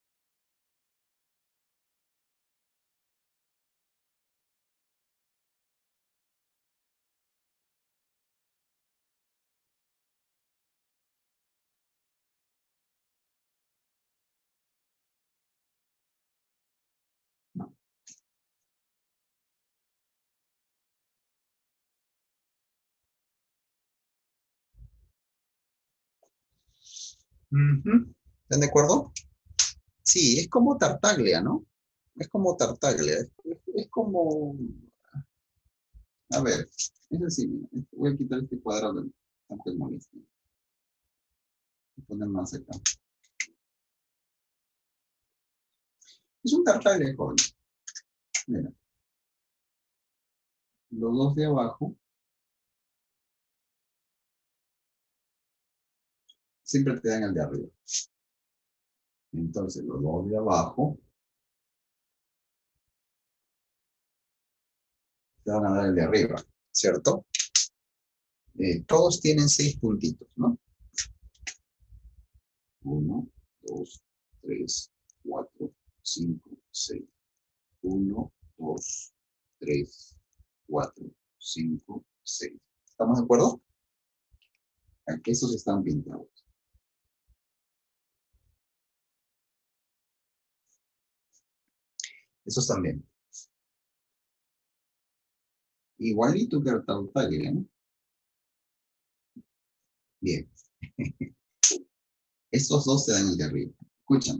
Speaker 1: No. ¿Están de acuerdo? Sí, es como Tartaglia, ¿no? Es como Tartaglia. Es como... A ver, es así. Voy a quitar este cuadrado. Tampoco es molesto. Voy a poner más acá. Es un Tartaglia, joven. Mira. Los dos de abajo siempre te dan el de arriba. Entonces, los dos de abajo te van a dar el de arriba, ¿cierto? Todos tienen 6 puntitos, ¿no? 1, 2, 3, 4, 5, 6. 1, 2, 3, 4, 5, 6. ¿Estamos de acuerdo? Aquí esos están pintados. Esos también. Igualito que el Tartaglia, ¿no? Bien. Estos dos te dan el de arriba. Escuchan.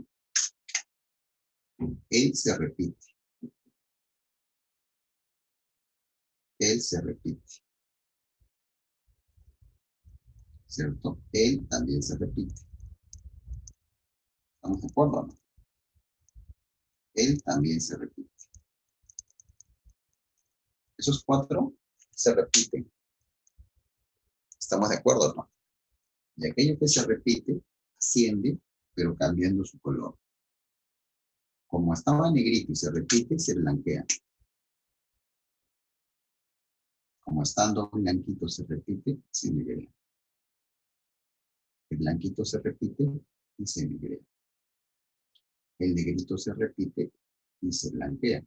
Speaker 1: Él se repite. Él se repite. ¿Cierto? Él también se repite. ¿Estamos de acuerdo o no? Él también se repite. Esos 4 se repiten. ¿Estamos de acuerdo o no? Y aquello que se repite asciende pero cambiando su color. Como estaba negrito y se repite, se blanquea. Como estando blanquito se repite, se negrea. El blanquito se repite y se negrea. El negrito se repite y se blanquea.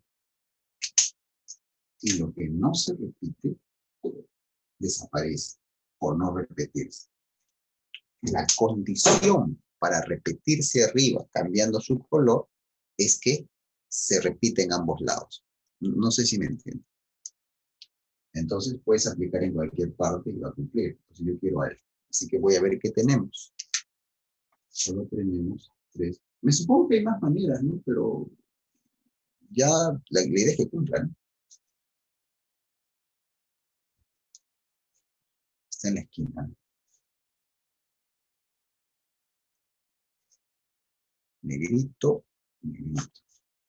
Speaker 1: Y lo que no se repite, desaparece por no repetirse. La condición para repetirse arriba, cambiando su color, es que se repite en ambos lados. No sé si me entienden. Entonces puedes aplicar en cualquier parte y va a cumplir. Entonces yo quiero a él. Así que voy a ver qué tenemos. Solo tenemos 3. Me supongo que hay más maneras, ¿no? Pero ya la idea es que cumplan. Está en la esquina. Negrito, negrito.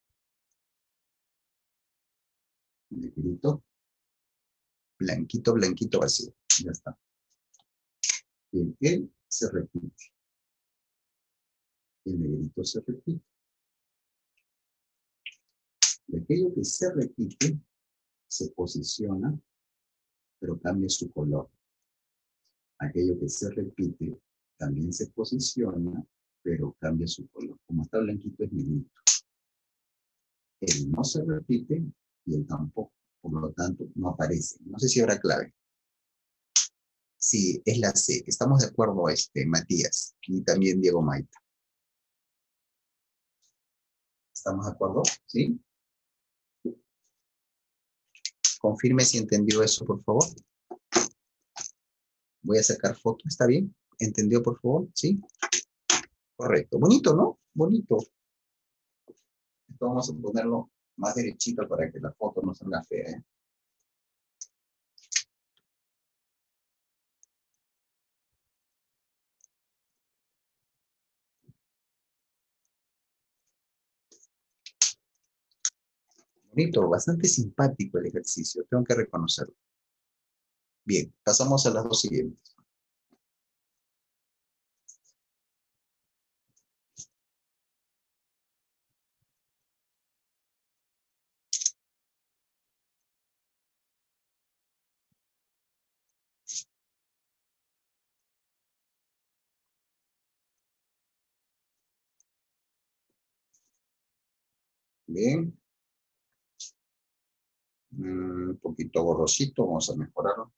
Speaker 1: Negrito. Blanquito, blanquito vacío. Ya está. Bien, él se repite. El negrito se repite. Y aquello que se repite se posiciona, pero cambia su color. Aquello que se repite también se posiciona, pero cambia su color. Como está blanquito es negrito. Él no se repite y él tampoco. Por lo tanto, no aparece. No sé si habrá clave. Sí, es la C. Estamos de acuerdo, Matías, y también Diego Maita. ¿Estamos de acuerdo? ¿Sí? Confirme si entendió eso, por favor. Voy a sacar foto, ¿está bien? ¿Entendió, por favor? ¿Sí? Correcto. Bonito, ¿no? Bonito. Esto vamos a ponerlo más derechito para que la foto no salga fea, ¿eh? Bonito, bastante simpático el ejercicio, tengo que reconocerlo. Bien, pasamos a las dos siguientes. Bien. Un poquito borrosito, vamos a mejorarlo.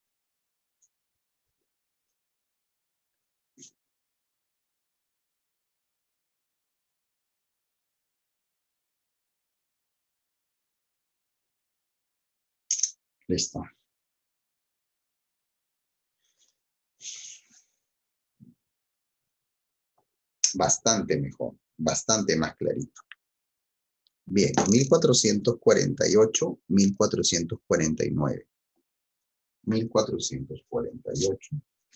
Speaker 1: Listo. Bastante mejor, bastante más clarito. Bien, 1448, 1449. 1448,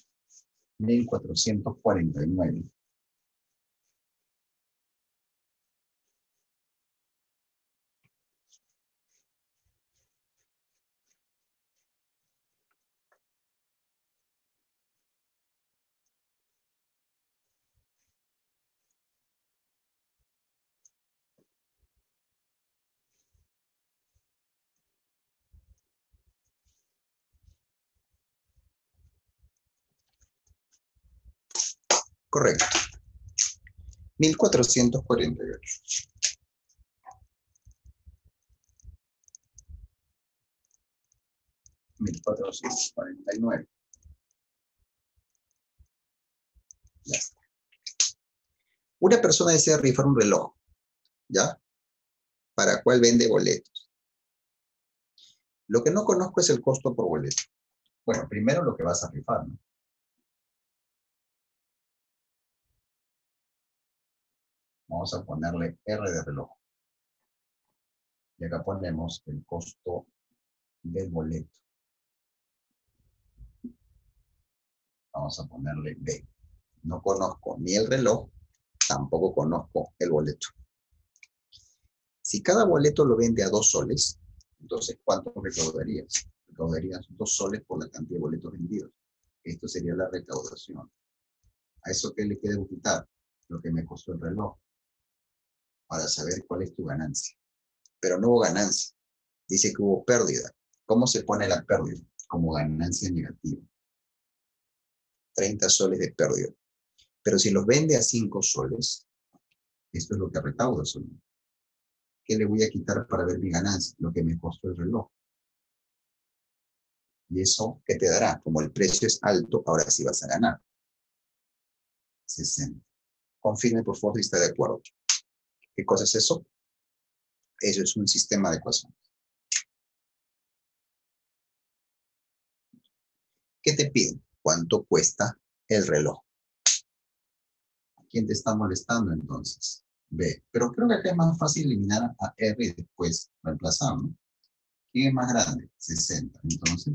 Speaker 1: 1449. Correcto. 1448. 1449. Ya está. Una persona desea rifar un reloj, ¿ya? Para cual vende boletos. Lo que no conozco es el costo por boleto. Bueno, primero lo que vas a rifar, ¿no? Vamos a ponerle R de reloj. Y acá ponemos el costo del boleto. Vamos a ponerle B. No conozco ni el reloj, tampoco conozco el boleto. Si cada boleto lo vende a 2 soles, entonces ¿cuánto recaudarías? Recaudarías 2 soles por la cantidad de boletos vendidos. Esto sería la recaudación. ¿A eso qué le queda quitar? lo que me costó el reloj, para saber cuál es tu ganancia. Pero no hubo ganancia. Dice que hubo pérdida. ¿Cómo se pone la pérdida? Como ganancia negativa. 30 soles de pérdida. Pero si los vende a 5 soles, esto es lo que recauda solo. ¿Qué le voy a quitar para ver mi ganancia? Lo que me costó el reloj. Y eso, ¿qué te dará? Como el precio es alto, ahora sí vas a ganar. 60. Confirme, por favor, si está de acuerdo. ¿Qué cosa es eso? Eso es un sistema de ecuaciones. ¿Qué te piden? ¿Cuánto cuesta el reloj? ¿A quién te está molestando entonces? B. Pero creo que acá es más fácil eliminar a R y después reemplazar, ¿no? ¿Quién es más grande? 60. Entonces,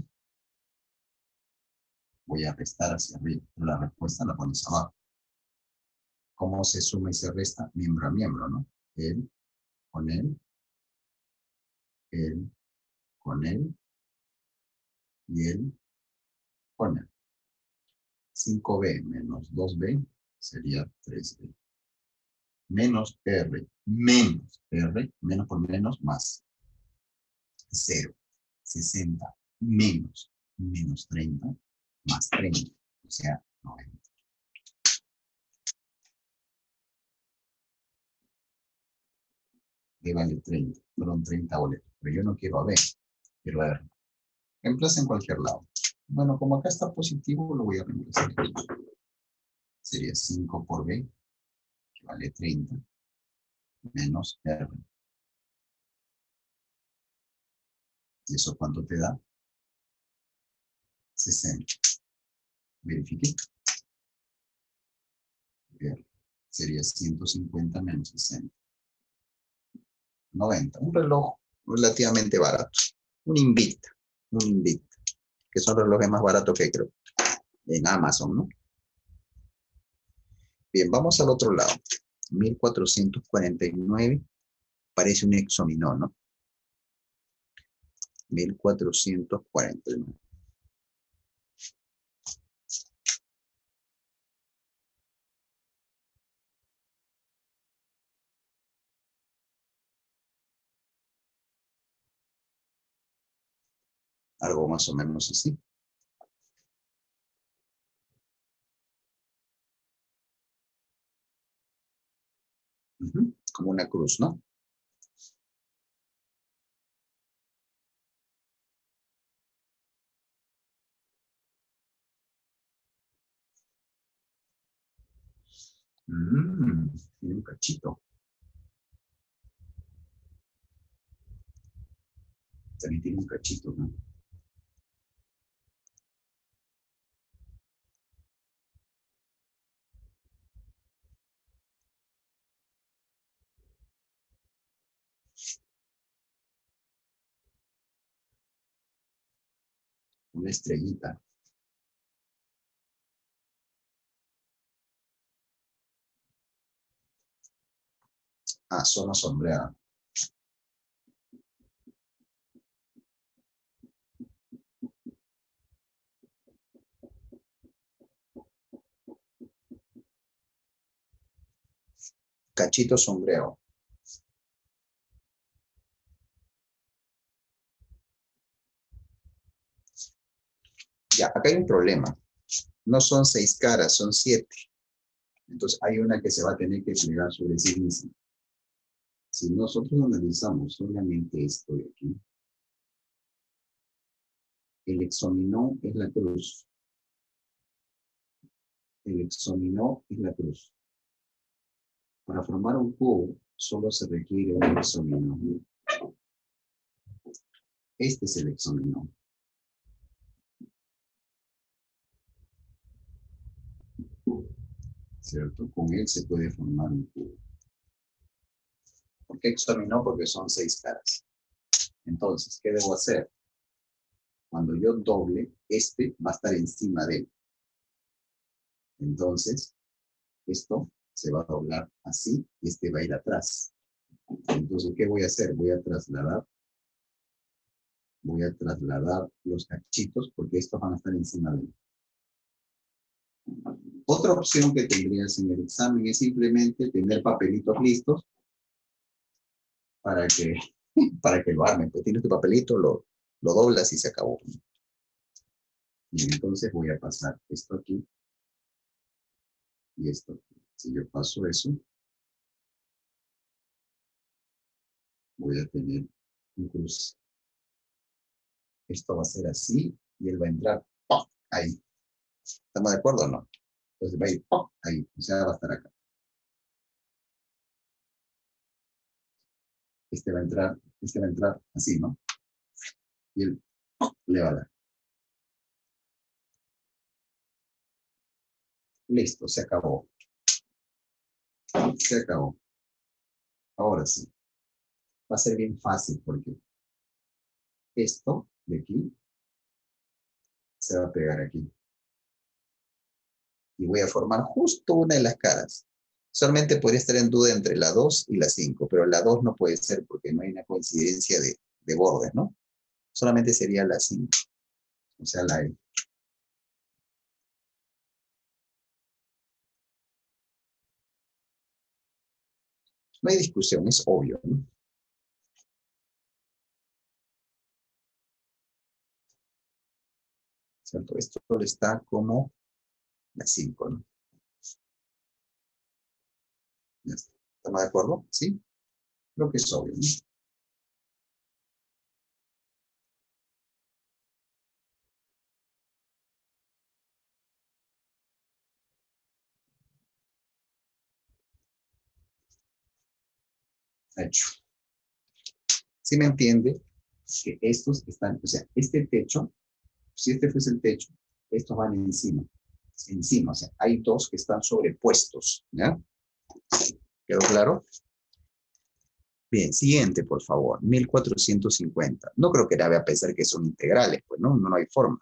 Speaker 1: voy a restar hacia arriba. La respuesta la pones abajo. ¿Cómo se suma y se resta? Miembro a miembro, ¿no? Él, con él, él, con él, y él, con él. 5B menos 2B sería 3B. Menos R, menos por menos, más 0. 60 menos 30, más 30, o sea, 90. B vale 30, fueron 30 boletos, pero yo no quiero a B, quiero a R. Reemplaza en cualquier lado. Bueno, como acá está positivo, lo voy a reemplazar. Sería 5 por B, que vale 30, menos R. ¿Y eso cuánto te da? 60. Verifique. R. Sería 150 menos 60. 90. Un reloj relativamente barato. Un Invicta. Un Invicta. Que son relojes más baratos que creo. En Amazon, ¿no? Bien, vamos al otro lado. 1449. Parece un exominó, ¿no? 1449. Algo más o menos así. Como una cruz, ¿no? Tiene un cachito. También tiene un cachito, ¿no? Una estrellita. Ah, zona sombreada. Cachito sombreado. Ya, acá hay un problema. No son 6 caras, son 7. Entonces hay una que se va a tener que plegar sobre sí misma. Si nosotros analizamos solamente esto de aquí, el exominó es la cruz. El exominó es la cruz. Para formar un cubo solo se requiere un exominó. Este es el exominó. ¿Cierto? Con él se puede formar un cubo. ¿Por qué exominó? Porque son 6 caras. Entonces, ¿qué debo hacer? Cuando yo doble, este va a estar encima de él. Entonces, esto se va a doblar así y este va a ir atrás. Entonces, ¿qué voy a hacer? Voy a trasladar los cachitos porque estos van a estar encima de él. Otra opción que tendrías en el examen es simplemente tener papelitos listos para que, para que lo armen. Pues tienes tu papelito, lo doblas y se acabó. Y entonces voy a pasar esto aquí y esto aquí. Si yo paso eso, voy a tener un cruce. Esto va a ser así y él va a entrar ¡pum! Ahí. ¿Estamos de acuerdo o no? Entonces va a ir ¡pum! Ahí. O sea, va a estar acá. Este va a entrar así, ¿no? Y él ¡pum! Le va a dar. Listo, se acabó. Se acabó. Ahora sí. Va a ser bien fácil porque esto de aquí se va a pegar aquí. Y voy a formar justo una de las caras. Solamente podría estar en duda entre la 2 y la 5, pero la 2 no puede ser porque no hay una coincidencia de bordes, ¿no? Solamente sería la 5, o sea, la E. No hay discusión, es obvio, ¿no? ¿Cierto? Esto está como la 5, ¿no? Ya está. ¿Estamos de acuerdo? ¿Sí? Creo que es obvio, ¿no? Hecho. ¿Sí me entiende? Que estos están, o sea, este techo, si este fuese el techo, estos van encima. Encima, o sea, hay dos que están sobrepuestos, ¿ya? ¿Quedó claro? Bien, siguiente, por favor. 1450. No creo que la vea pensar que son integrales, pues, ¿no? No hay forma.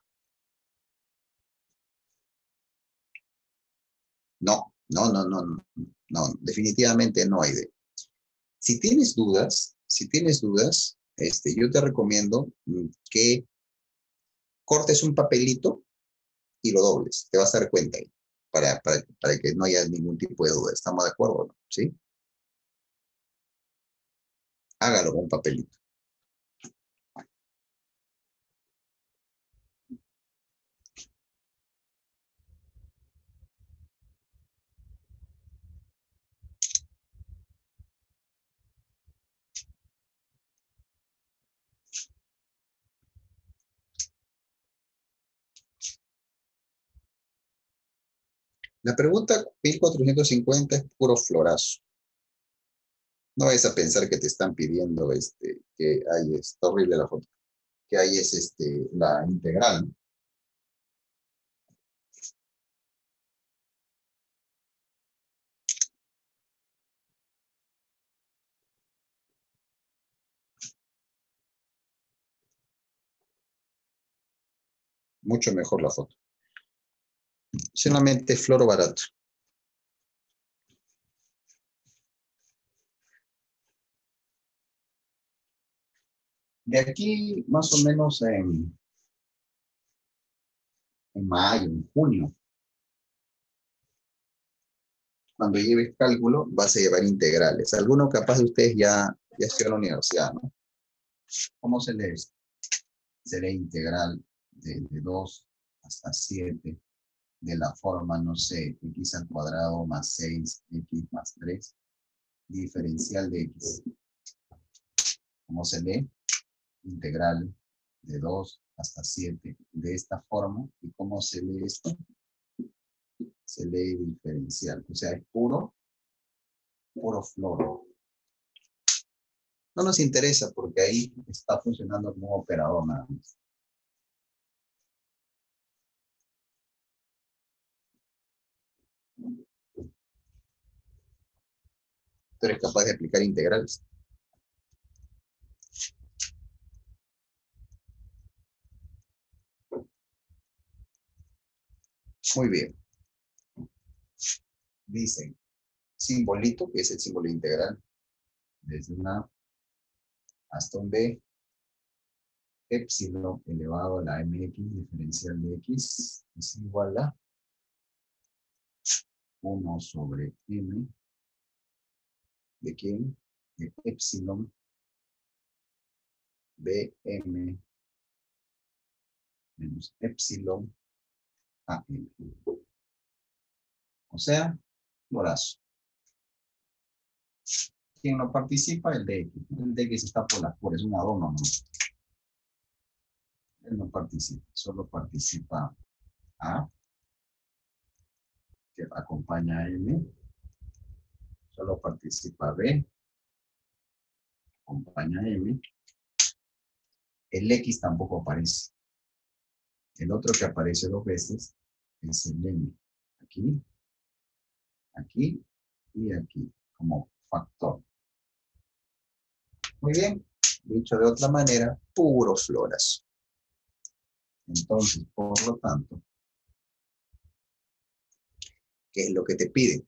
Speaker 1: No, no, no, no, no, no, definitivamente no hay de. Si tienes dudas, yo te recomiendo que cortes un papelito y lo dobles. Te vas a dar cuenta ahí, para que no haya ningún tipo de duda. ¿Estamos de acuerdo o no? ¿Sí? Hágalo con un papelito. La pregunta 1450 es puro florazo. No vayas a pensar que te están pidiendo que hay, está horrible la foto, que ahí es la integral, ¿no? Mucho mejor la foto. Solamente floro barato. De aquí, más o menos en mayo, en junio, cuando lleves cálculo, vas a llevar integrales. Algunos capaz de ustedes ya estudian en la universidad, ¿no? ¿Cómo se lee esto? Se lee integral de 2 hasta 7 de la forma, no sé, x al cuadrado más 6, x más 3, diferencial de x. ¿Cómo se lee? Integral de 2 hasta 7 de esta forma. ¿Y cómo se lee esto? Se lee diferencial. O sea, es puro floro. No nos interesa porque ahí está funcionando como operador nada más. Tú eres capaz de aplicar integrales. Muy bien. Dicen, simbolito, que es el símbolo integral, desde una A hasta un B, epsilon elevado a la mx diferencial de x es igual a 1 sobre m. ¿De quién? De epsilon bm menos epsilon am. O sea, lorazo. ¿Quién no participa? El de X. El de X está por las puras, es un adorno, ¿no? Él no participa, solo participa A, que acompaña a M. Solo participa B, acompaña a M. El X tampoco aparece. El otro que aparece 2 veces es el M. Aquí, aquí y aquí, como factor. Muy bien. Dicho de otra manera, puro florazo. Entonces, por lo tanto, ¿qué es lo que te pide?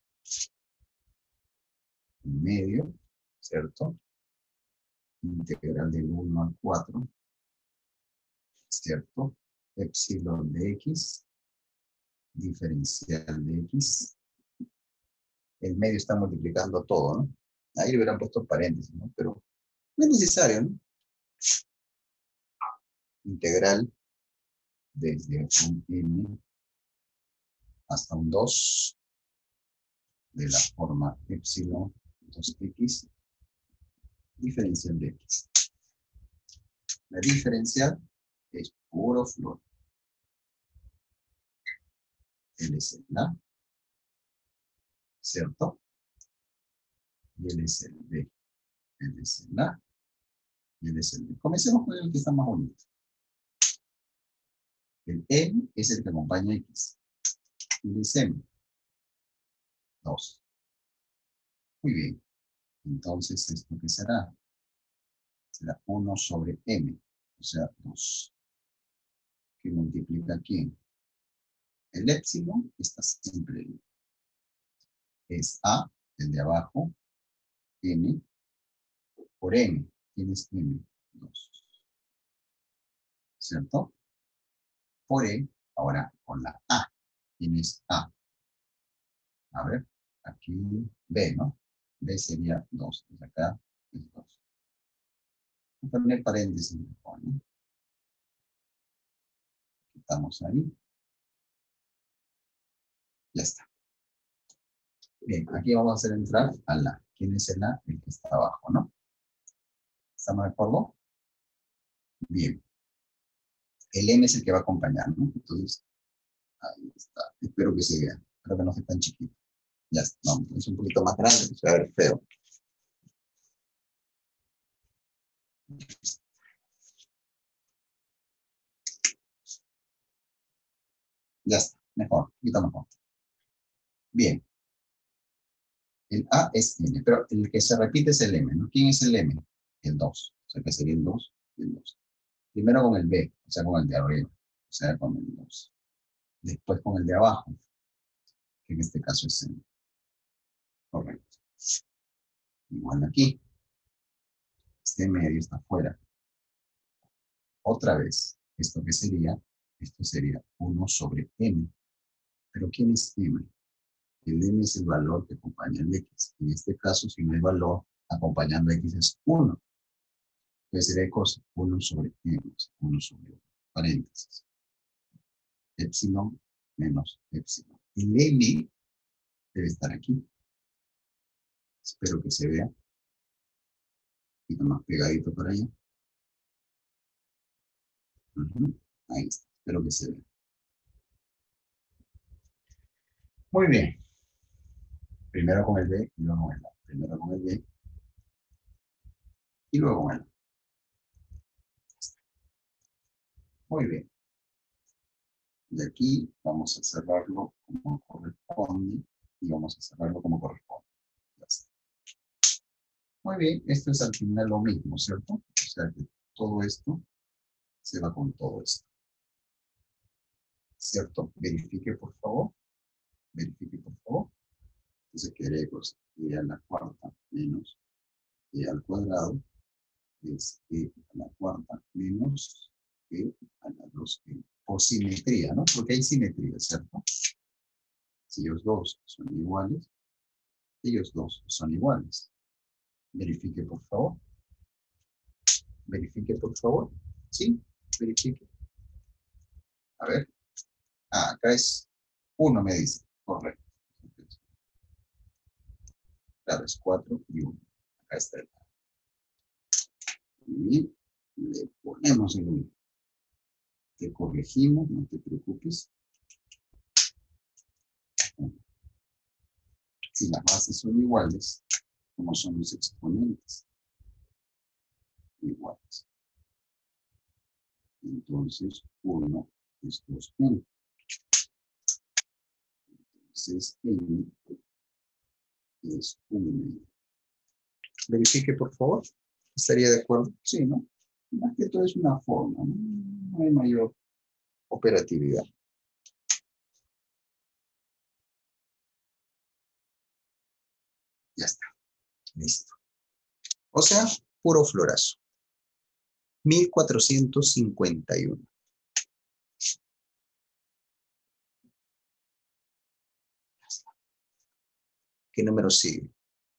Speaker 1: En medio, ¿cierto? Integral del 1 al 4, ¿cierto? Epsilon de X, diferencial de X. El medio está multiplicando todo, ¿no? Ahí le hubieran puesto paréntesis, ¿no? Pero no es necesario, ¿no? Integral desde un m hasta un 2 de la forma epsilon 2x, diferencial de x. La diferencial es puro flor. Él es el A, ¿cierto? Y él es el B. Él es el A y él es el B. Comencemos con el que está más bonito. El M es el que acompaña a X. Y el M, 2. Muy bien. Entonces, ¿esto qué será? Será 1 sobre M, o sea, 2. ¿Qué multiplica quién? El épsilon está siempre ahí. Es A, el de abajo, M, por M. Tienes M, 2. ¿Cierto? Por E, ahora con la A. Tienes A. A ver, aquí B, ¿no? B sería 2. Desde acá es 2. Voy a poner paréntesis. ¿No? Quitamos ahí. Ya está. Bien, aquí vamos a hacer entrar al A. ¿Quién es el A? El que está abajo, ¿no? ¿Estamos de acuerdo? Bien. El M es el que va a acompañar, ¿no? Entonces, ahí está. Espero que se vea. Espero que no sea tan chiquito. Ya está. No, es un poquito más grande, se va a ver feo. Ya está. Mejor. Un poquito mejor. Bien. El A es N, pero el que se repite es el M, ¿no? ¿Quién es el M? El 2. O sea que sería el 2 y el 2. Primero con el B, o sea, con el de arriba. O sea, con el 2. Después con el de abajo, que en este caso es M. Correcto. Igual aquí. Este medio está afuera. Otra vez, ¿esto qué sería? Esto sería 1 sobre M. ¿Pero quién es M? El M es el valor que acompaña el X. En este caso, si no hay valor, acompañando X es 1. Entonces sería cosa 1 sobre M, 1 sobre paréntesis. Epsilon menos epsilon. El M debe estar aquí. Espero que se vea. Un poquito más pegadito por allá. Ahí está. Espero que se vea. Muy bien. Primero con el B y luego con el A. Primero con el B y luego con el A. Muy bien. Y aquí vamos a cerrarlo como corresponde y vamos a cerrarlo como corresponde. Ya está. Muy bien, esto es al final lo mismo, ¿cierto? O sea que todo esto se va con todo esto. ¿Cierto? Verifique, por favor. Verifique, por favor. Entonces queremos e a la cuarta menos e al cuadrado es e a la cuarta menos e a la 2e. Por simetría, ¿no? Porque hay simetría, ¿cierto? Si ellos dos son iguales, ellos dos son iguales. Verifique, por favor. Verifique, por favor. ¿Sí? Verifique. A ver. Ah, acá es 1, me dice. Correcto. Claro, es 4 y 1. Acá está el. Y le ponemos el 1. Te corregimos, no te preocupes. Si las bases son iguales, como son los exponentes iguales. Entonces, 1 es 2n. Entonces, n es 1. Verifique, por favor. ¿Estaría de acuerdo? Sí, ¿no? Más que todo es una forma, ¿no? No hay mayor operatividad. Ya está. Listo. O sea, puro florazo. 1451. ¿Qué número sigue?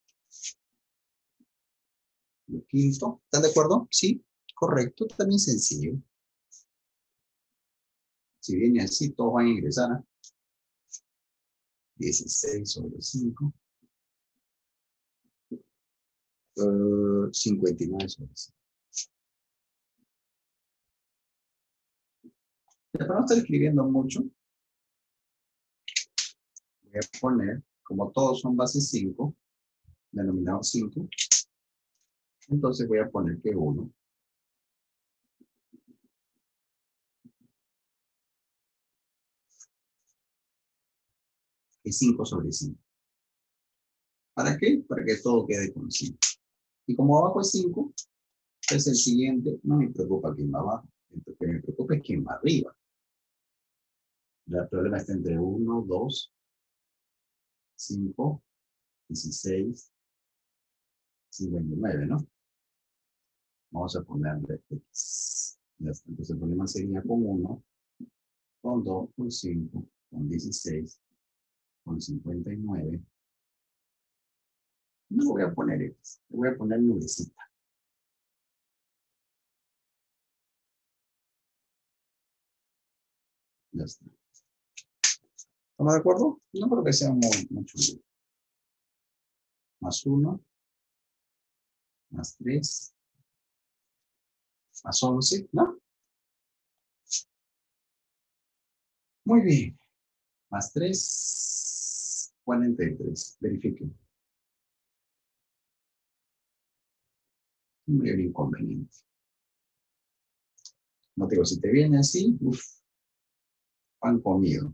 Speaker 1: El quinto. ¿Están de acuerdo? Sí. Correcto. También sencillo. Si viene así, todos van a ingresar a 16 sobre 5. 59 sobre 5. Para no estar escribiendo mucho, voy a poner, como todos son base 5, denominado 5, entonces voy a poner que 1 es 5 sobre 5. ¿Para qué? Para que todo quede con 5. Y como abajo es 5, es el siguiente, no me preocupa quién va abajo, lo que me preocupa es quién va arriba. El problema está entre 1, 2, 5, 16, 59, ¿no? Vamos a ponerle X. Entonces el problema sería con 1, con 2, con 5, con 16, con 59. No voy a poner X, le voy a poner nubecita. Ya está. ¿Estamos de acuerdo? No creo que sea mucho. Más 1, más 3, más 11, ¿no? Muy bien. Más 3, 43. Verifiquen. No hay un inconveniente. No te digo, si te viene así, uff, pan comido.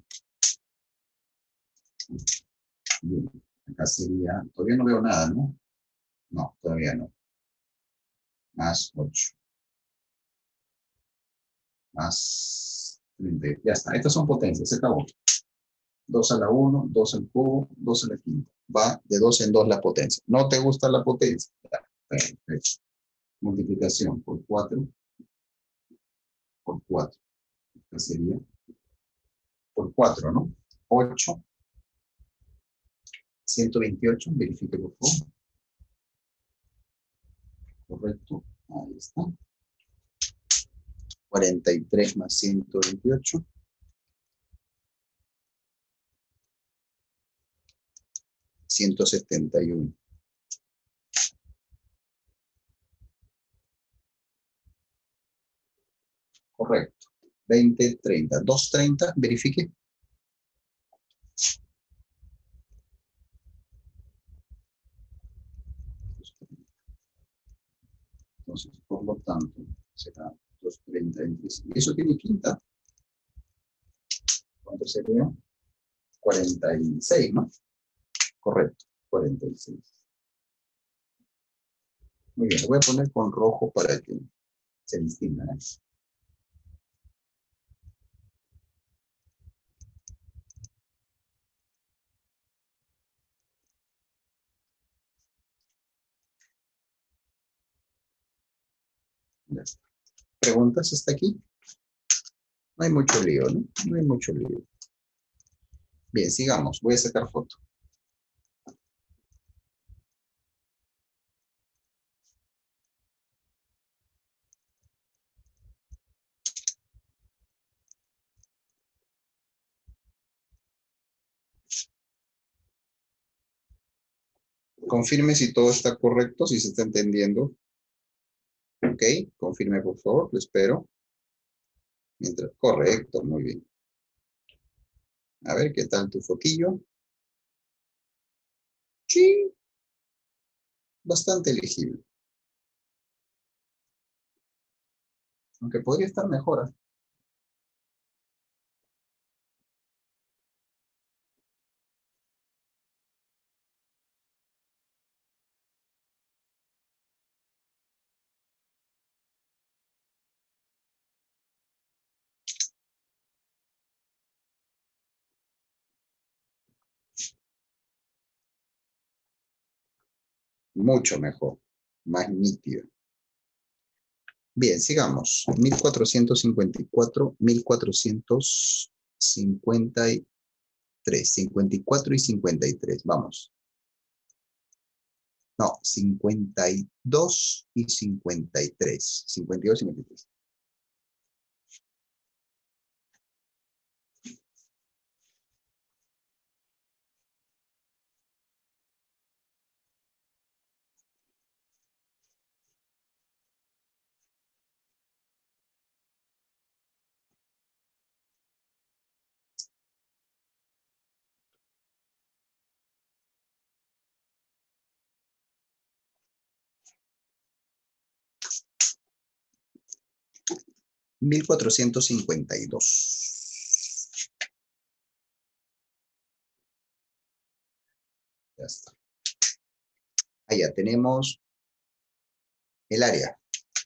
Speaker 1: Bien. Acá sería, todavía no veo nada, ¿no? No, todavía no. Más 8. Más 30. Ya está, estas son potencias, se acabó. 2 a la 1, 2 al cubo, 2 a la quinta. Va de 2 en 2 la potencia. ¿No te gusta la potencia? Ya, perfecto. Multiplicación por 4. Por 4. Esta sería por 4, ¿no? 8. 128. Verifique, por favor. Correcto. Ahí está. 43 más 128. 171. Correcto. 20, 30. 230. Verifique. Entonces, por lo tanto, será 230 entre sí. ¿Y eso tiene quinta? ¿Cuánto sería? 46, ¿no? Correcto, 46. Muy bien, lo voy a poner con rojo para que se distinga. Ya está. ¿Preguntas hasta aquí? No hay mucho lío, ¿no? No hay mucho lío. Bien, sigamos. Voy a sacar foto. Confirme si todo está correcto, si se está entendiendo. Ok, confirme por favor, lo espero. Mientras, correcto, muy bien. A ver, ¿qué tal tu fotillo? Sí, bastante elegible. Aunque podría estar mejor. ¿Ah? Mucho mejor, más nítido. Bien, sigamos. 1454, 1453, 54 y 53. Vamos. No, 52 y 53. 52 y 53. Mil cuatrocientos cincuenta y dos. Ya está. Allá tenemos el área.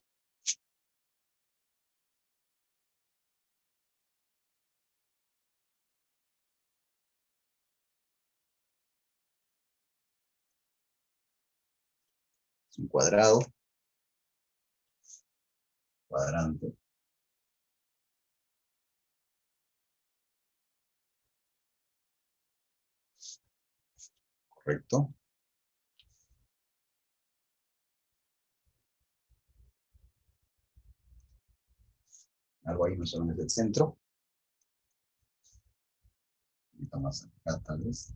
Speaker 1: Es un cuadrado, cuadrante. Correcto. Algo ahí más o menos del centro. Un poquito más acá tal vez.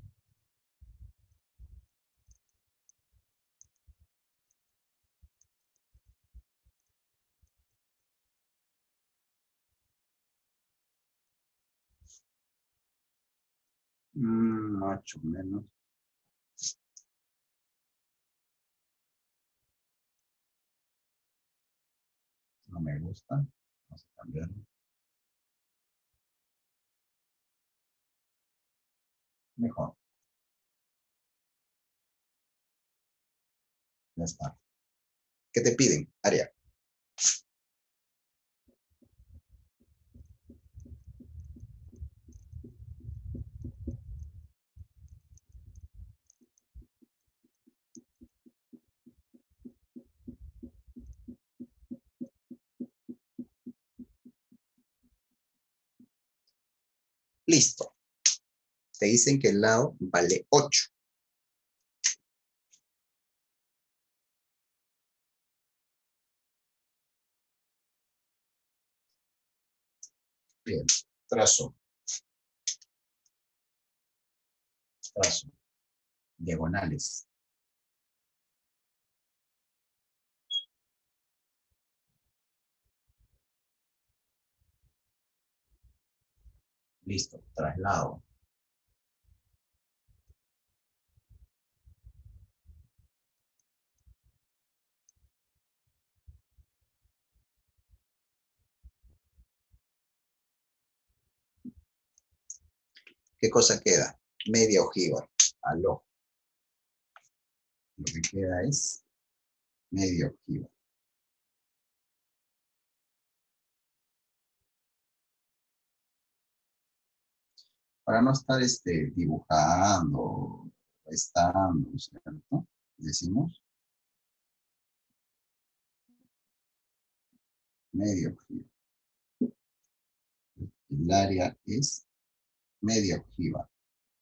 Speaker 1: Más o menos. No me gusta. Vamos a cambiarlo. Mejor. Ya está. ¿Qué te piden, área? Listo. Te dicen que el lado vale 8. Bien. Trazo. Trazo. Diagonales. Listo. Traslado. ¿Qué cosa queda? Media ojiva. Aló. Lo que queda es media ojiva. Para no estar dibujando, estando, ¿cierto? Decimos media ojiva. El área es media ojiva.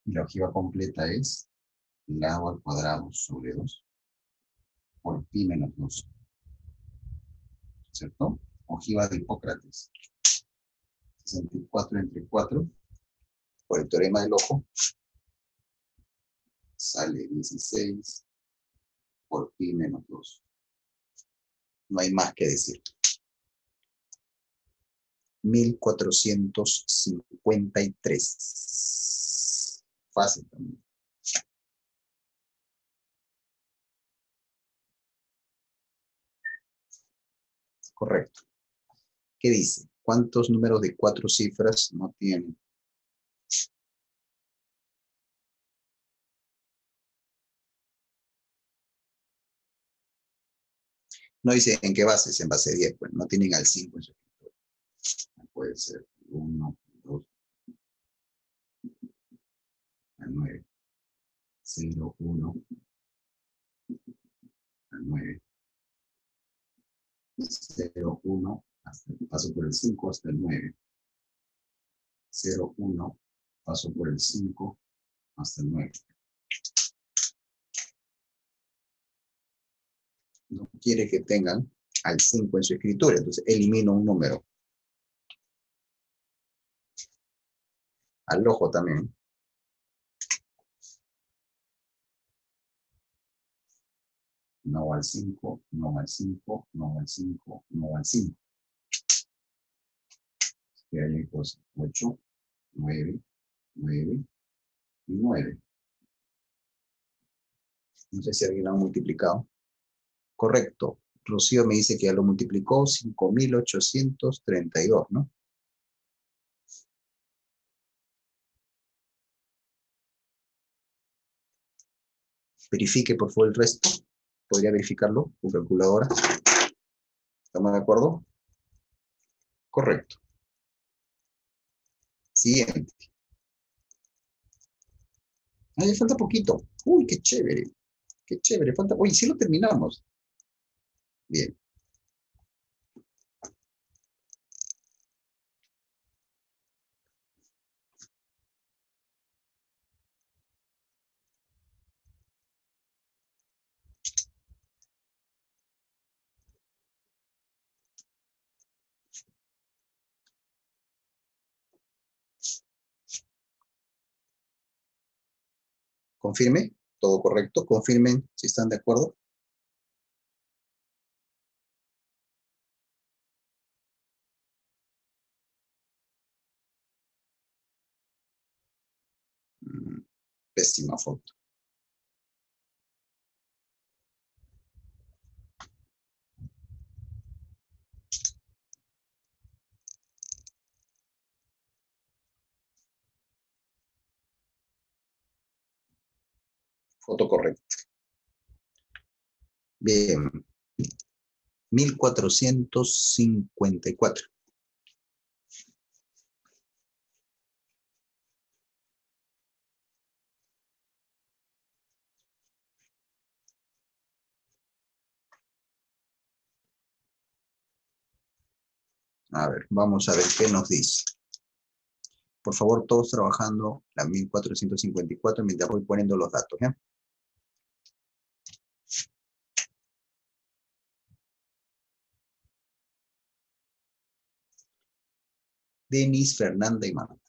Speaker 1: Y la ojiva completa es lado al cuadrado sobre 2 por pi menos 2. ¿Cierto? Ojiva de Hipócrates. 64 entre 4 por el teorema del ojo. Sale 16 por pi menos 2. No hay más que decir. 1453. Fácil también. Correcto. ¿Qué dice? ¿Cuántos números de 4 cifras no tienen? No dice en qué base, es en base 10, pues no tienen al 5 en su escritura. Puede ser 1, 2, al 9, 0, 1, al 9, 0, 1, paso por el 5 hasta el 9, 0, 1, paso por el 5 hasta el 9. No quiere que tengan al 5 en su escritura, entonces elimino un número. Al ojo también. No al 5, no al 5, no al 5, no al 5. Que hay cosas. 8, 9, 9 y 9. No sé si alguien lo ha multiplicado. Correcto. Rocío me dice que ya lo multiplicó 5.832, ¿no? Verifique por favor el resto. ¿Podría verificarlo con calculadora? ¿Estamos de acuerdo? Correcto. Siguiente. Ay, falta poquito. Uy, qué chévere. Qué chévere. Falta. Uy, sí lo terminamos. Bien. Confirme. Todo correcto. Confirmen si están de acuerdo. Pésima foto. Foto correcta. Bien. 1454. A ver, vamos a ver qué nos dice. Por favor, todos trabajando la 1454 mientras voy poniendo los datos, ¿ya? Denis, Fernanda y Marta.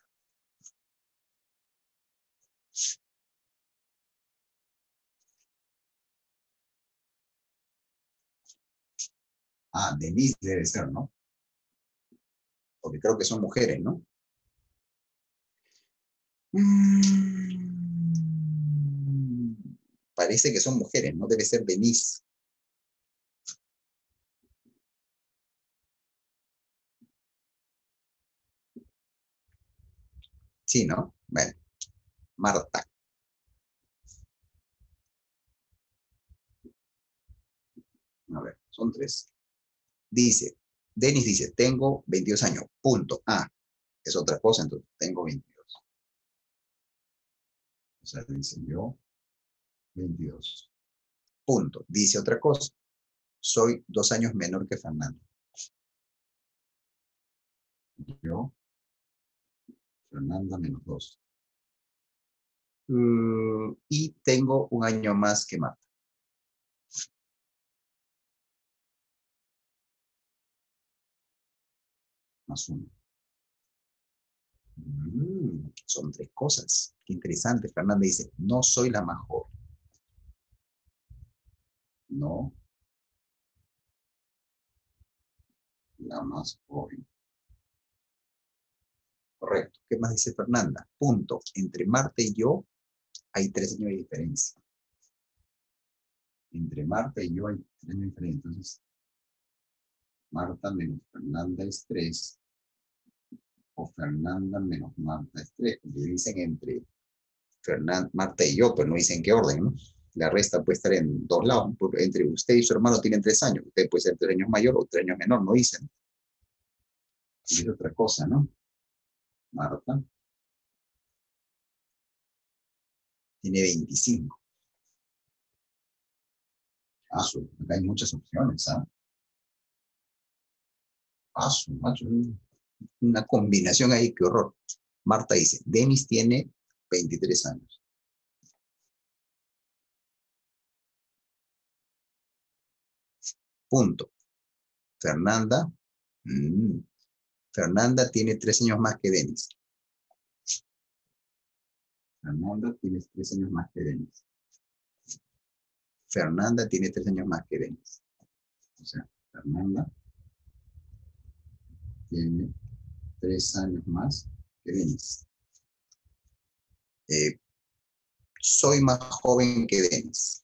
Speaker 1: Ah, Denise debe ser, ¿no? Porque creo que son mujeres, ¿no? Parece que son mujeres, no debe ser Denise. Sí, ¿no? Bueno, Marta. A ver, son 3. Dice, Denis dice, tengo 22 años, punto. Ah, es otra cosa, entonces, tengo 22. O sea, dice yo, 22. Punto. Dice otra cosa, soy 2 años menor que Fernando. Yo, Fernanda menos 2. Y tengo un año más que Marta. Más uno. Son tres cosas. Qué interesante. Fernanda dice, no soy la más joven. No, la más joven. Correcto. ¿Qué más dice Fernanda? Punto. Entre Marta y yo hay 3 años de diferencia. Entre Marta y yo hay 3 años de diferencia. Entonces, Marta menos Fernanda es 3. O Fernanda menos Marta es 3. Porque dicen entre Marta y yo, pero no dicen qué orden, ¿no? La resta puede estar en 2 lados. Porque entre usted y su hermano tienen 3 años. Usted puede ser 3 años mayor o 3 años menor, no dicen. Y es otra cosa, ¿no? Marta tiene 25. Acá hay muchas opciones, ¿ah? Macho, una combinación ahí, qué horror. Marta dice, Denis tiene 23 años. Punto. Fernanda, Fernanda tiene 3 años más que Denis. Fernanda tiene 3 años más que Denis. Fernanda tiene 3 años más que Denis. O sea, Fernanda tiene 3 años más que Denis. Soy más joven que Denis.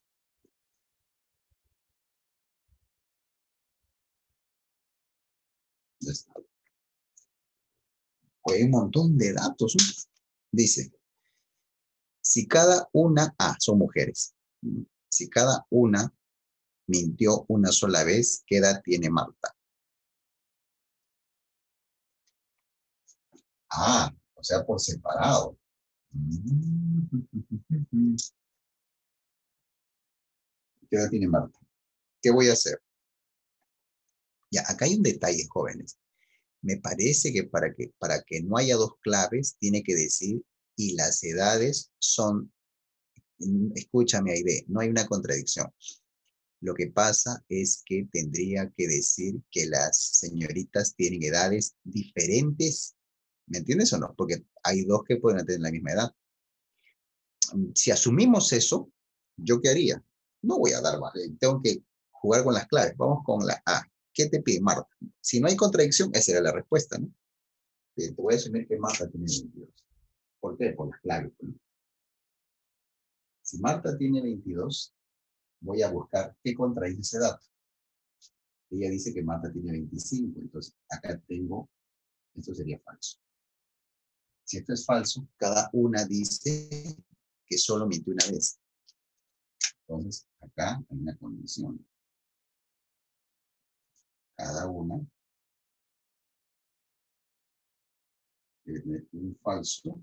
Speaker 1: Ya está. Hay un montón de datos, ¿no? Dice, si cada una, son mujeres. Si cada una mintió una sola vez, ¿qué edad tiene Marta? O sea, por separado. ¿Qué edad tiene Marta? ¿Qué voy a hacer? Ya, acá hay un detalle, jóvenes. Me parece que para que no haya dos claves, tiene que decir, y las edades son, escúchame, Aide, no hay una contradicción. Lo que pasa es que tendría que decir que las señoritas tienen edades diferentes. ¿Me entiendes o no? Porque hay dos que pueden tener la misma edad. Si asumimos eso, ¿yo qué haría? No voy a dar más. Tengo que jugar con las claves. Vamos con la A. ¿Qué te pide Marta? Si no hay contradicción, esa era la respuesta, ¿no? Te voy a asumir que Marta tiene 22. ¿Por qué? Por las claves. Si Marta tiene 22, voy a buscar qué contradice ese dato. Ella dice que Marta tiene 25, entonces acá tengo, esto sería falso. Si esto es falso, cada una dice que solo mintió una vez. Entonces, acá hay una condición. Cada una debe tener un falso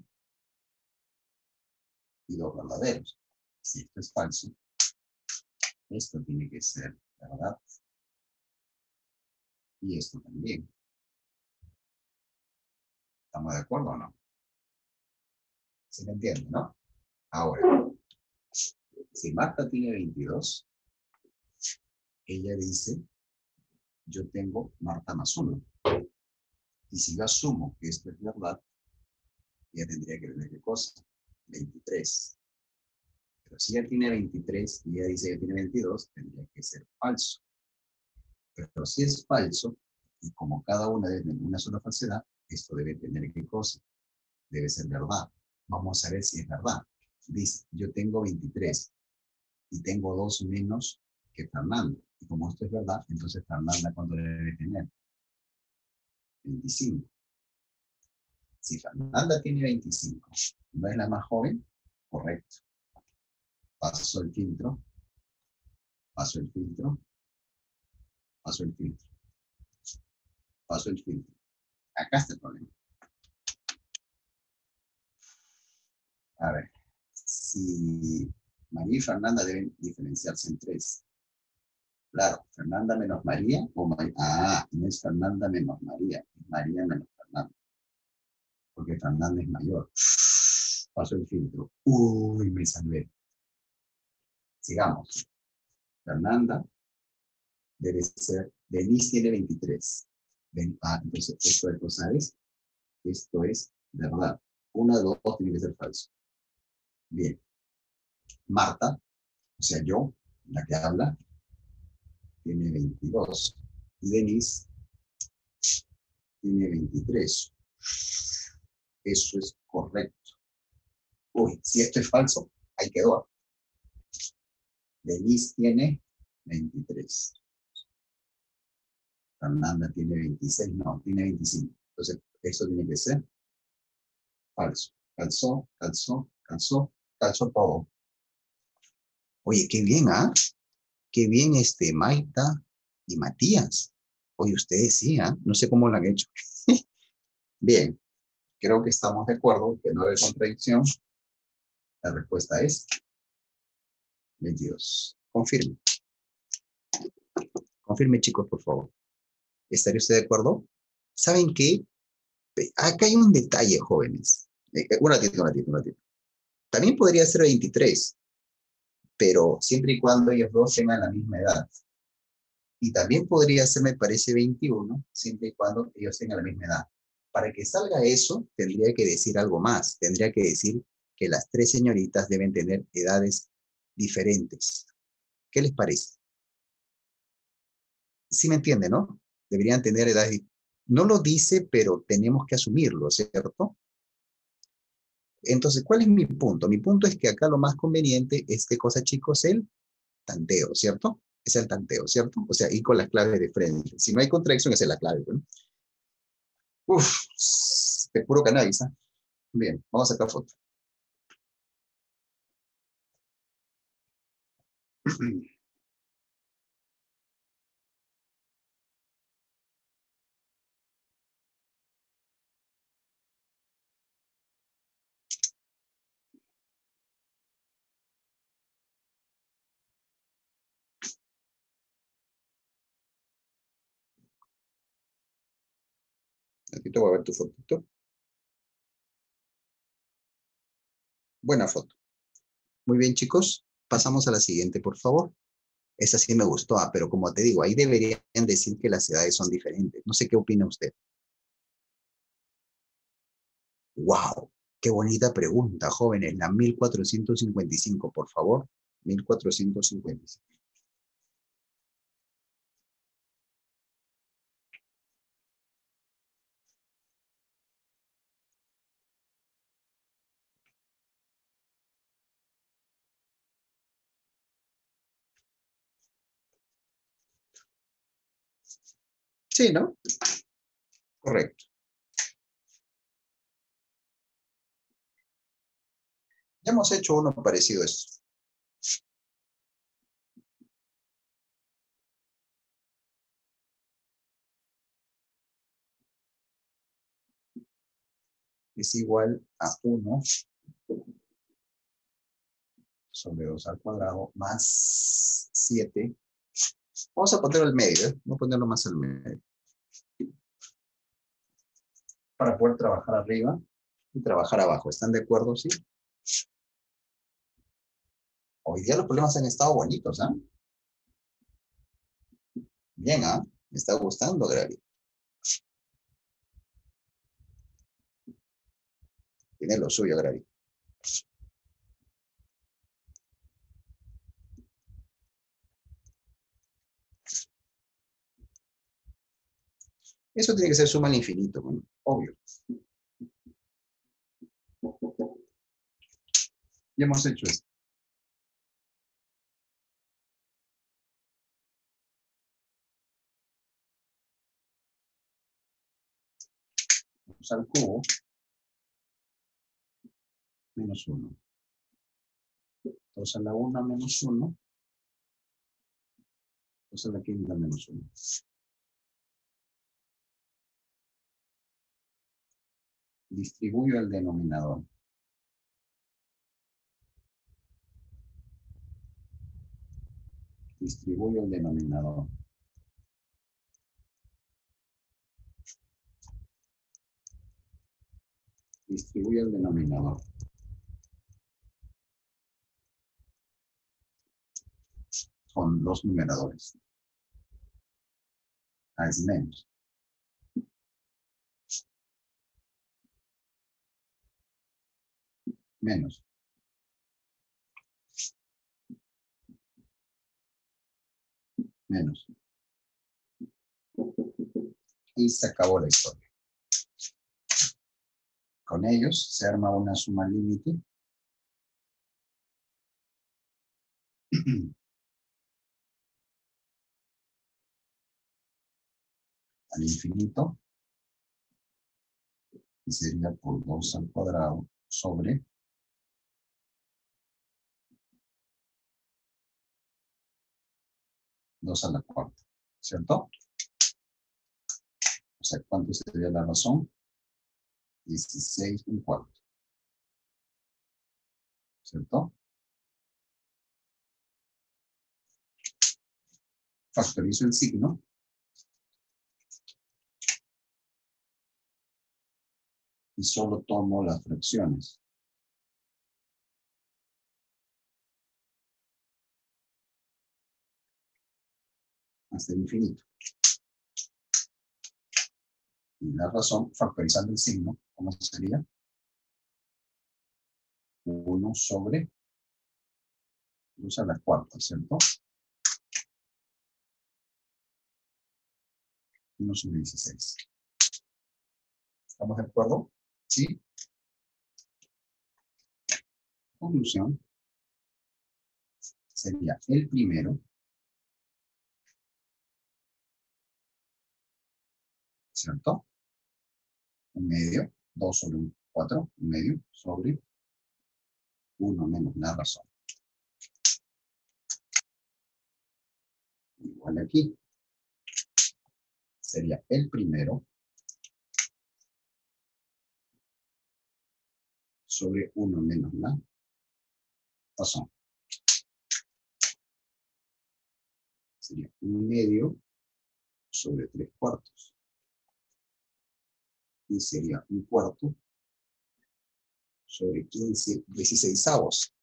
Speaker 1: y 2 verdaderos. Si esto es falso, esto tiene que ser verdad. Y esto también. ¿Estamos de acuerdo o no? ¿Se me entiende, no? Ahora, si Marta tiene 22, ella dice, yo tengo Marta más 1. Y si yo asumo que esto es verdad, ella tendría que tener qué cosa, 23. Pero si ella tiene 23 y ella dice que tiene 22, tendría que ser falso. Pero si es falso, y como cada una debe tener una sola falsedad, esto debe tener qué cosa, debe ser verdad. Vamos a ver si es verdad. Dice, yo tengo 23 y tengo 2 menos que Fernanda. Y como esto es verdad, entonces Fernanda, ¿cuánto debe tener? 25. Si Fernanda tiene 25, ¿no es la más joven? Correcto. Paso el filtro. Paso el filtro. Paso el filtro. Paso el filtro. Acá está el problema. A ver. Si María y Fernanda deben diferenciarse en 3. Claro, Fernanda menos María o María. No es Fernanda menos María, es María menos Fernanda. Porque Fernanda es mayor. Paso el filtro. Uy, me salvé. Sigamos. Fernanda debe ser, Denise tiene 23. Entonces, esto es, ¿lo sabes? Esto es verdad. Una de dos tiene que ser falso. Bien. Marta, o sea, yo, la que habla, tiene 22. Y Denise tiene 23. Eso es correcto. Uy, si esto es falso, ahí quedó. Denise tiene 23. Fernanda tiene 26. No, tiene 25. Entonces, eso tiene que ser falso. Calzó, calzó, calzó, calzó todo. Oye, qué bien, ¿ah? Qué bien Maita y Matías. Oye, ustedes sí, ¿ah? No sé cómo lo han hecho. Bien, creo que estamos de acuerdo que no hay contradicción. La respuesta es 22. Confirme. Confirme, chicos, por favor. ¿Estaría usted de acuerdo? ¿Saben qué? Acá hay un detalle, jóvenes. Un ratito, un ratito, un ratito. También podría ser 23, pero siempre y cuando ellos dos tengan la misma edad. Y también podría ser, me parece, 21, siempre y cuando ellos tengan la misma edad. Para que salga eso, tendría que decir algo más. Tendría que decir que las tres señoritas deben tener edades diferentes. ¿Qué les parece? Sí me entiende, ¿no? Deberían tener edades. No lo dice, pero tenemos que asumirlo, ¿cierto? Entonces, ¿cuál es mi punto? Mi punto es que acá lo más conveniente es, ¿qué cosa, chicos? El tanteo, ¿cierto? Es el tanteo, ¿cierto? O sea, ir con las claves de frente. Si no hay contradicción, esa es la clave. ¿No? Uf, de puro cannabis, ¿eh? Bien, vamos a sacar foto. Aquí te voy a ver tu fotito. Buena foto. Muy bien, chicos. Pasamos a la siguiente, por favor. Esa sí me gustó, pero como te digo, ahí deberían decir que las edades son diferentes. No sé qué opina usted. ¡Wow! Qué bonita pregunta, jóvenes. La 1455, por favor. 1455. Sí, ¿no? Correcto. Ya hemos hecho uno parecido a esto. Es igual a 1 sobre 2 al cuadrado más 7. Vamos a ponerlo al medio, ¿eh? Vamos a ponerlo más al medio. Para poder trabajar arriba y trabajar abajo. ¿Están de acuerdo? Sí. Hoy día los problemas han estado bonitos, ¿ah? Bien, ¿ah? Me está gustando, Gravi. Tiene lo suyo, Gravi. Eso tiene que ser suma al infinito, ¿no? Obvio. Ya hemos hecho esto. Vamos al cubo. Menos 1. 2 a la 1 menos 1. 2 a la quinta menos 1. Distribuyo el denominador. Distribuyo el denominador. Distribuye el denominador. Con los numeradores. Ah, es menos. Menos. Menos. Y se acabó la historia. Con ellos se arma una suma límite al infinito y sería por 2 al cuadrado sobre 2 a la cuarta, ¿cierto? O sea, ¿cuánto sería la razón? 16 un cuarto, ¿cierto? Factorizo el signo. Y solo tomo las fracciones. Hasta el infinito. Y la razón, factorizando el signo, ¿cómo sería? 1 sobre 2 a la cuarta, ¿cierto? 1 sobre 16. ¿Estamos de acuerdo? ¿Sí? Conclusión sería el primero, ¿cierto? Un medio, 2 sobre 4, un medio sobre 1 menos la razón. Igual aquí. Sería el primero sobre 1 menos la razón. Sería un medio sobre 3 cuartos. Y sería un cuarto sobre 15 16avos.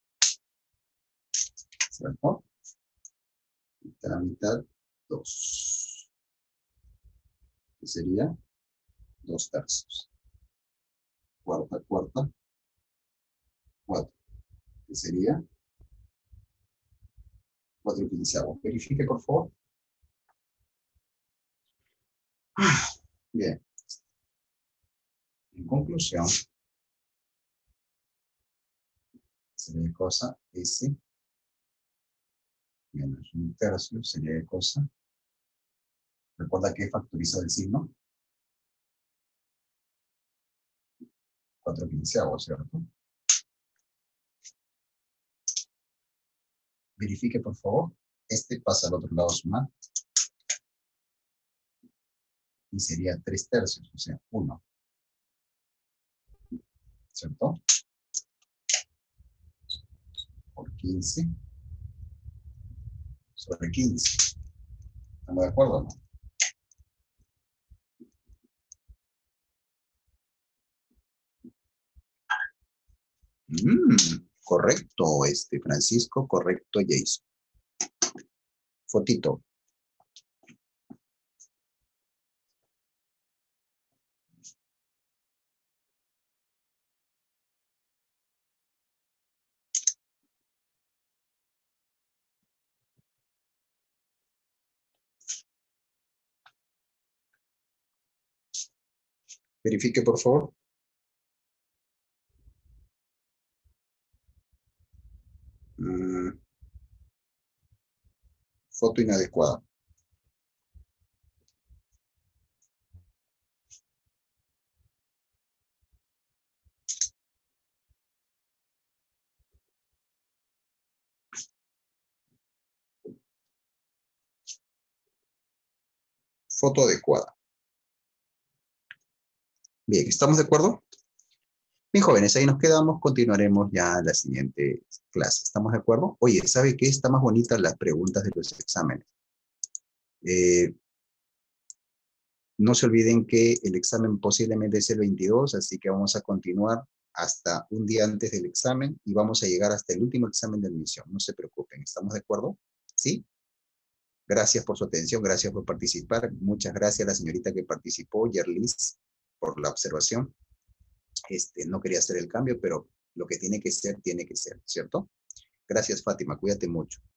Speaker 1: ¿Cierto? A la mitad, 2. Que sería 2 tercios. Cuarta, cuarta, 4. Que sería 4 quinceavos. Verifique, por favor. Bien. En conclusión, sería cosa S menos un tercio sería de cosa. Recuerda que factoriza el signo. 4 quinceavos, ¿cierto? Verifique, por favor. Este pasa al otro lado sumar. Y sería 3 tercios, o sea, 1. ¿Cierto? Por 15 sobre 15. ¿Estamos de acuerdo o no? Correcto, Francisco, correcto, Jason. Fotito. Verifique, por favor. Foto inadecuada. Foto adecuada. Bien, ¿estamos de acuerdo? Bien, jóvenes, ahí nos quedamos. Continuaremos ya en la siguiente clase. ¿Estamos de acuerdo? Oye, ¿sabe qué? Está más bonita las preguntas de los exámenes. No se olviden que el examen posiblemente es el 22, así que vamos a continuar hasta un día antes del examen y vamos a llegar hasta el último examen de admisión. No se preocupen, ¿estamos de acuerdo? ¿Sí? Gracias por su atención, gracias por participar. Muchas gracias a la señorita que participó, Yerlis, por la observación. No quería hacer el cambio, pero lo que tiene que ser, ¿cierto? Gracias, Fátima, cuídate mucho.